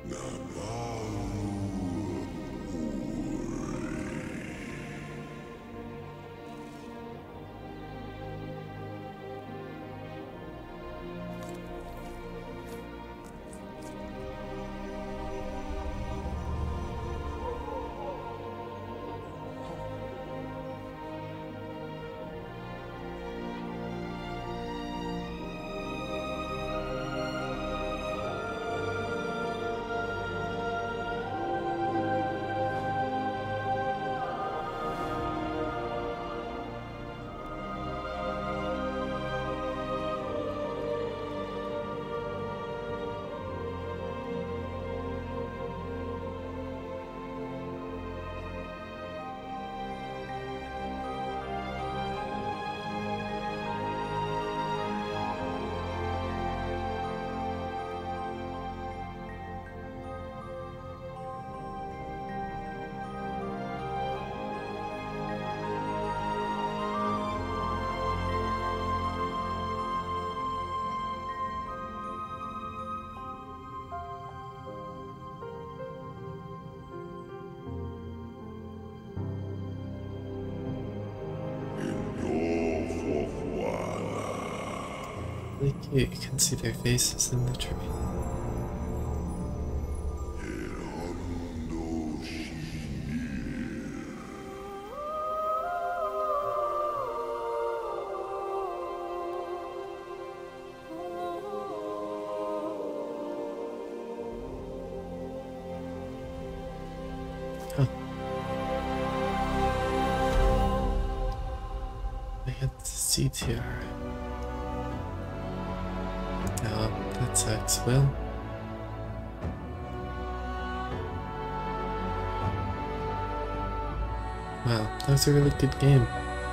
Really cute, you can see their faces in the tree. Huh. I had the sea tiara. Oh, that sucks. Well, wow, that was a really good game.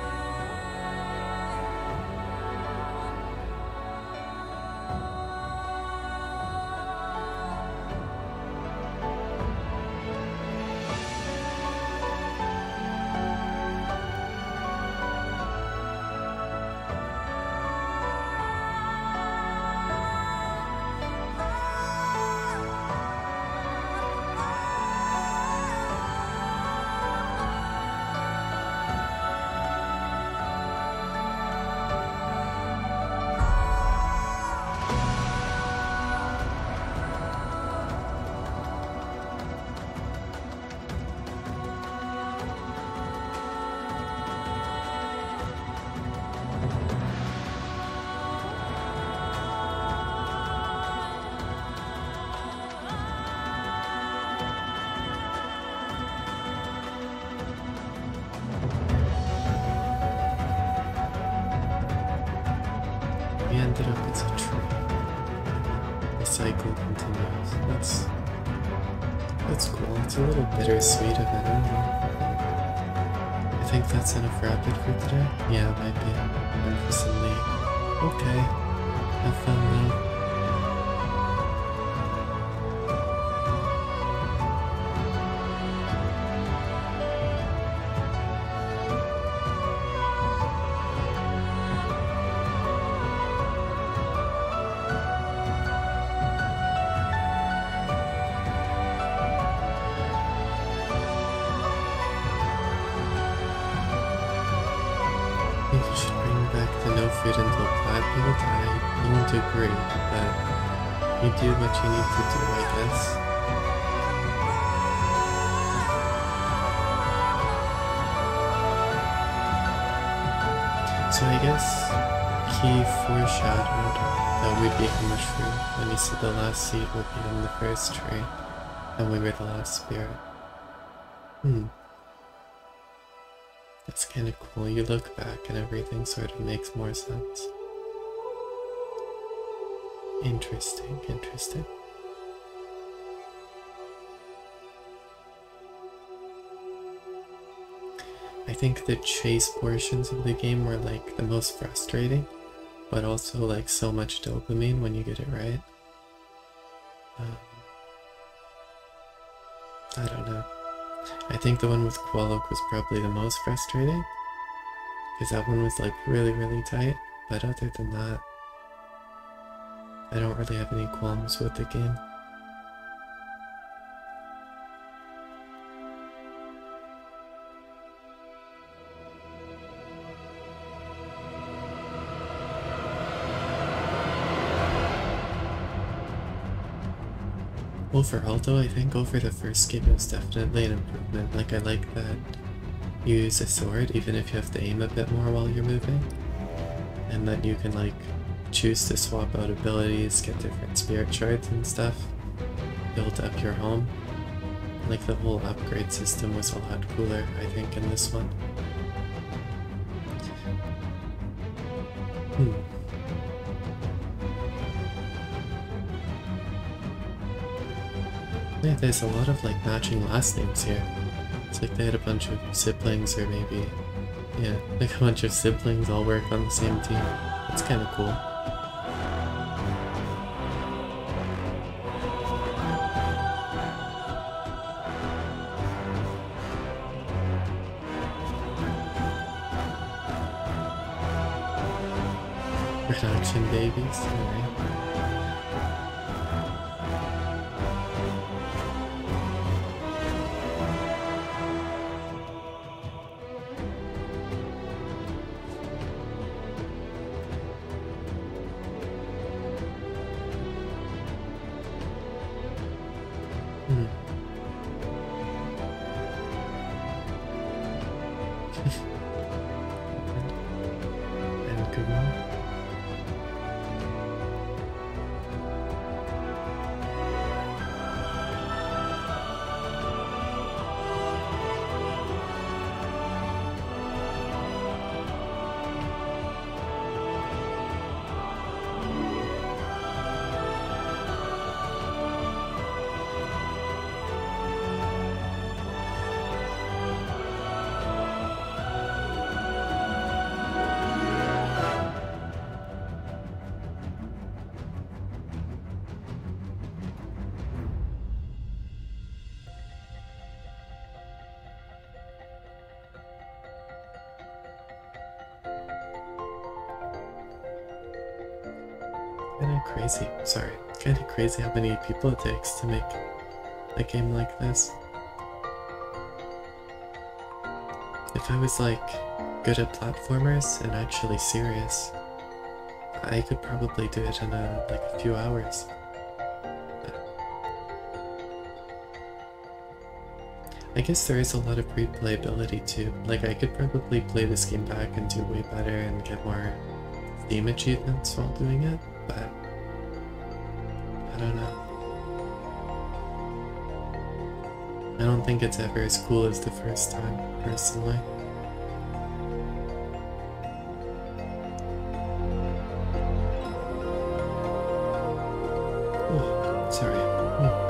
We ended up as a tree. The cycle continues. That's that's cool. It's a little bittersweet of it, I don't know. I think that's enough rapid for today. Yeah, it might be. And for some late. Okay. Have fun though. I think you should bring back the no food until Plaid people die. You won't agree, but you do what you need to do, I guess. So I guess he foreshadowed that we'd be mushroom when he said the last seed would be on the first tree, and we were the last spirit. Hmm. That's kind of cool. You look back and everything sort of makes more sense. Interesting, interesting. I think the chase portions of the game were like the most frustrating, but also like so much dopamine when you get it right. Um, I don't know. I think the one with Quolok was probably the most frustrating, because that one was like really really tight, but other than that, I don't really have any qualms with the game. overall though, I think over the first game it was definitely an improvement. Like, I like that you use a sword even if you have to aim a bit more while you're moving. And that you can like choose to swap out abilities, get different spirit shards and stuff, build up your home. Like the whole upgrade system was a lot cooler, I think, in this one. Hmm. Yeah, there's a lot of like matching last names here. It's like they had a bunch of siblings, or maybe, yeah, like a bunch of siblings all work on the same team. That's kind of cool. Production babies, alright. Hmm. And good one. Kinda crazy, sorry, kinda crazy how many people it takes to make a game like this. If I was like good at platformers and actually serious, I could probably do it in a, like a few hours. I guess there is a lot of replayability too. Like, I could probably play this game back and do way better and get more theme achievements while doing it, but I don't know. I don't think it's ever as cool as the first time, personally. Oh, sorry. Hmm.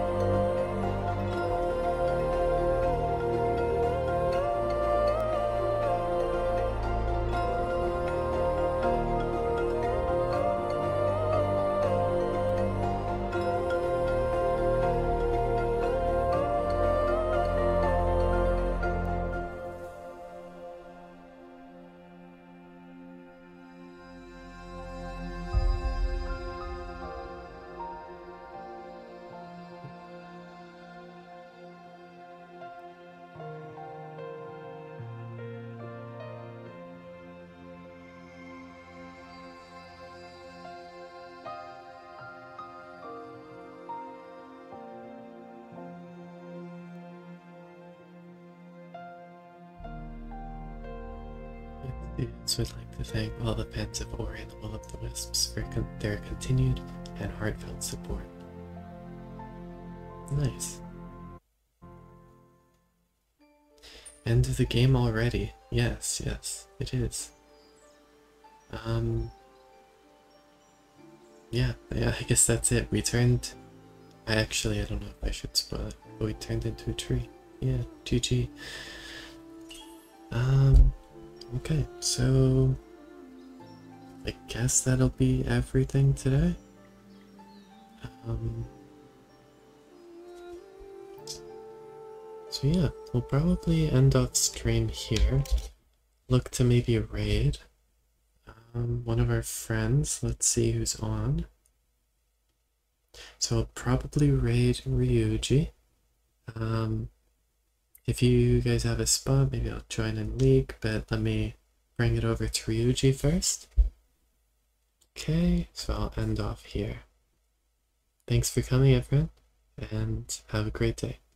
Students would like to thank all the fans of Ori and the Will of the Wisps for con their continued and heartfelt support. Nice. End of the game already. Yes, yes, it is. Um. Yeah, yeah, I guess that's it. We turned... I actually, I don't know if I should spoil it, but we turned into a tree. Yeah, G G. Um... Okay, so I guess that'll be everything today. Um, so yeah, we'll probably end off stream here. Look to maybe raid um, one of our friends. Let's see who's on. So I'll probably raid Ryuji. Um, If you guys have a spot, maybe I'll join in League, but let me bring it over to Ryuji first. Okay, so I'll end off here. Thanks for coming, everyone. and have a great day.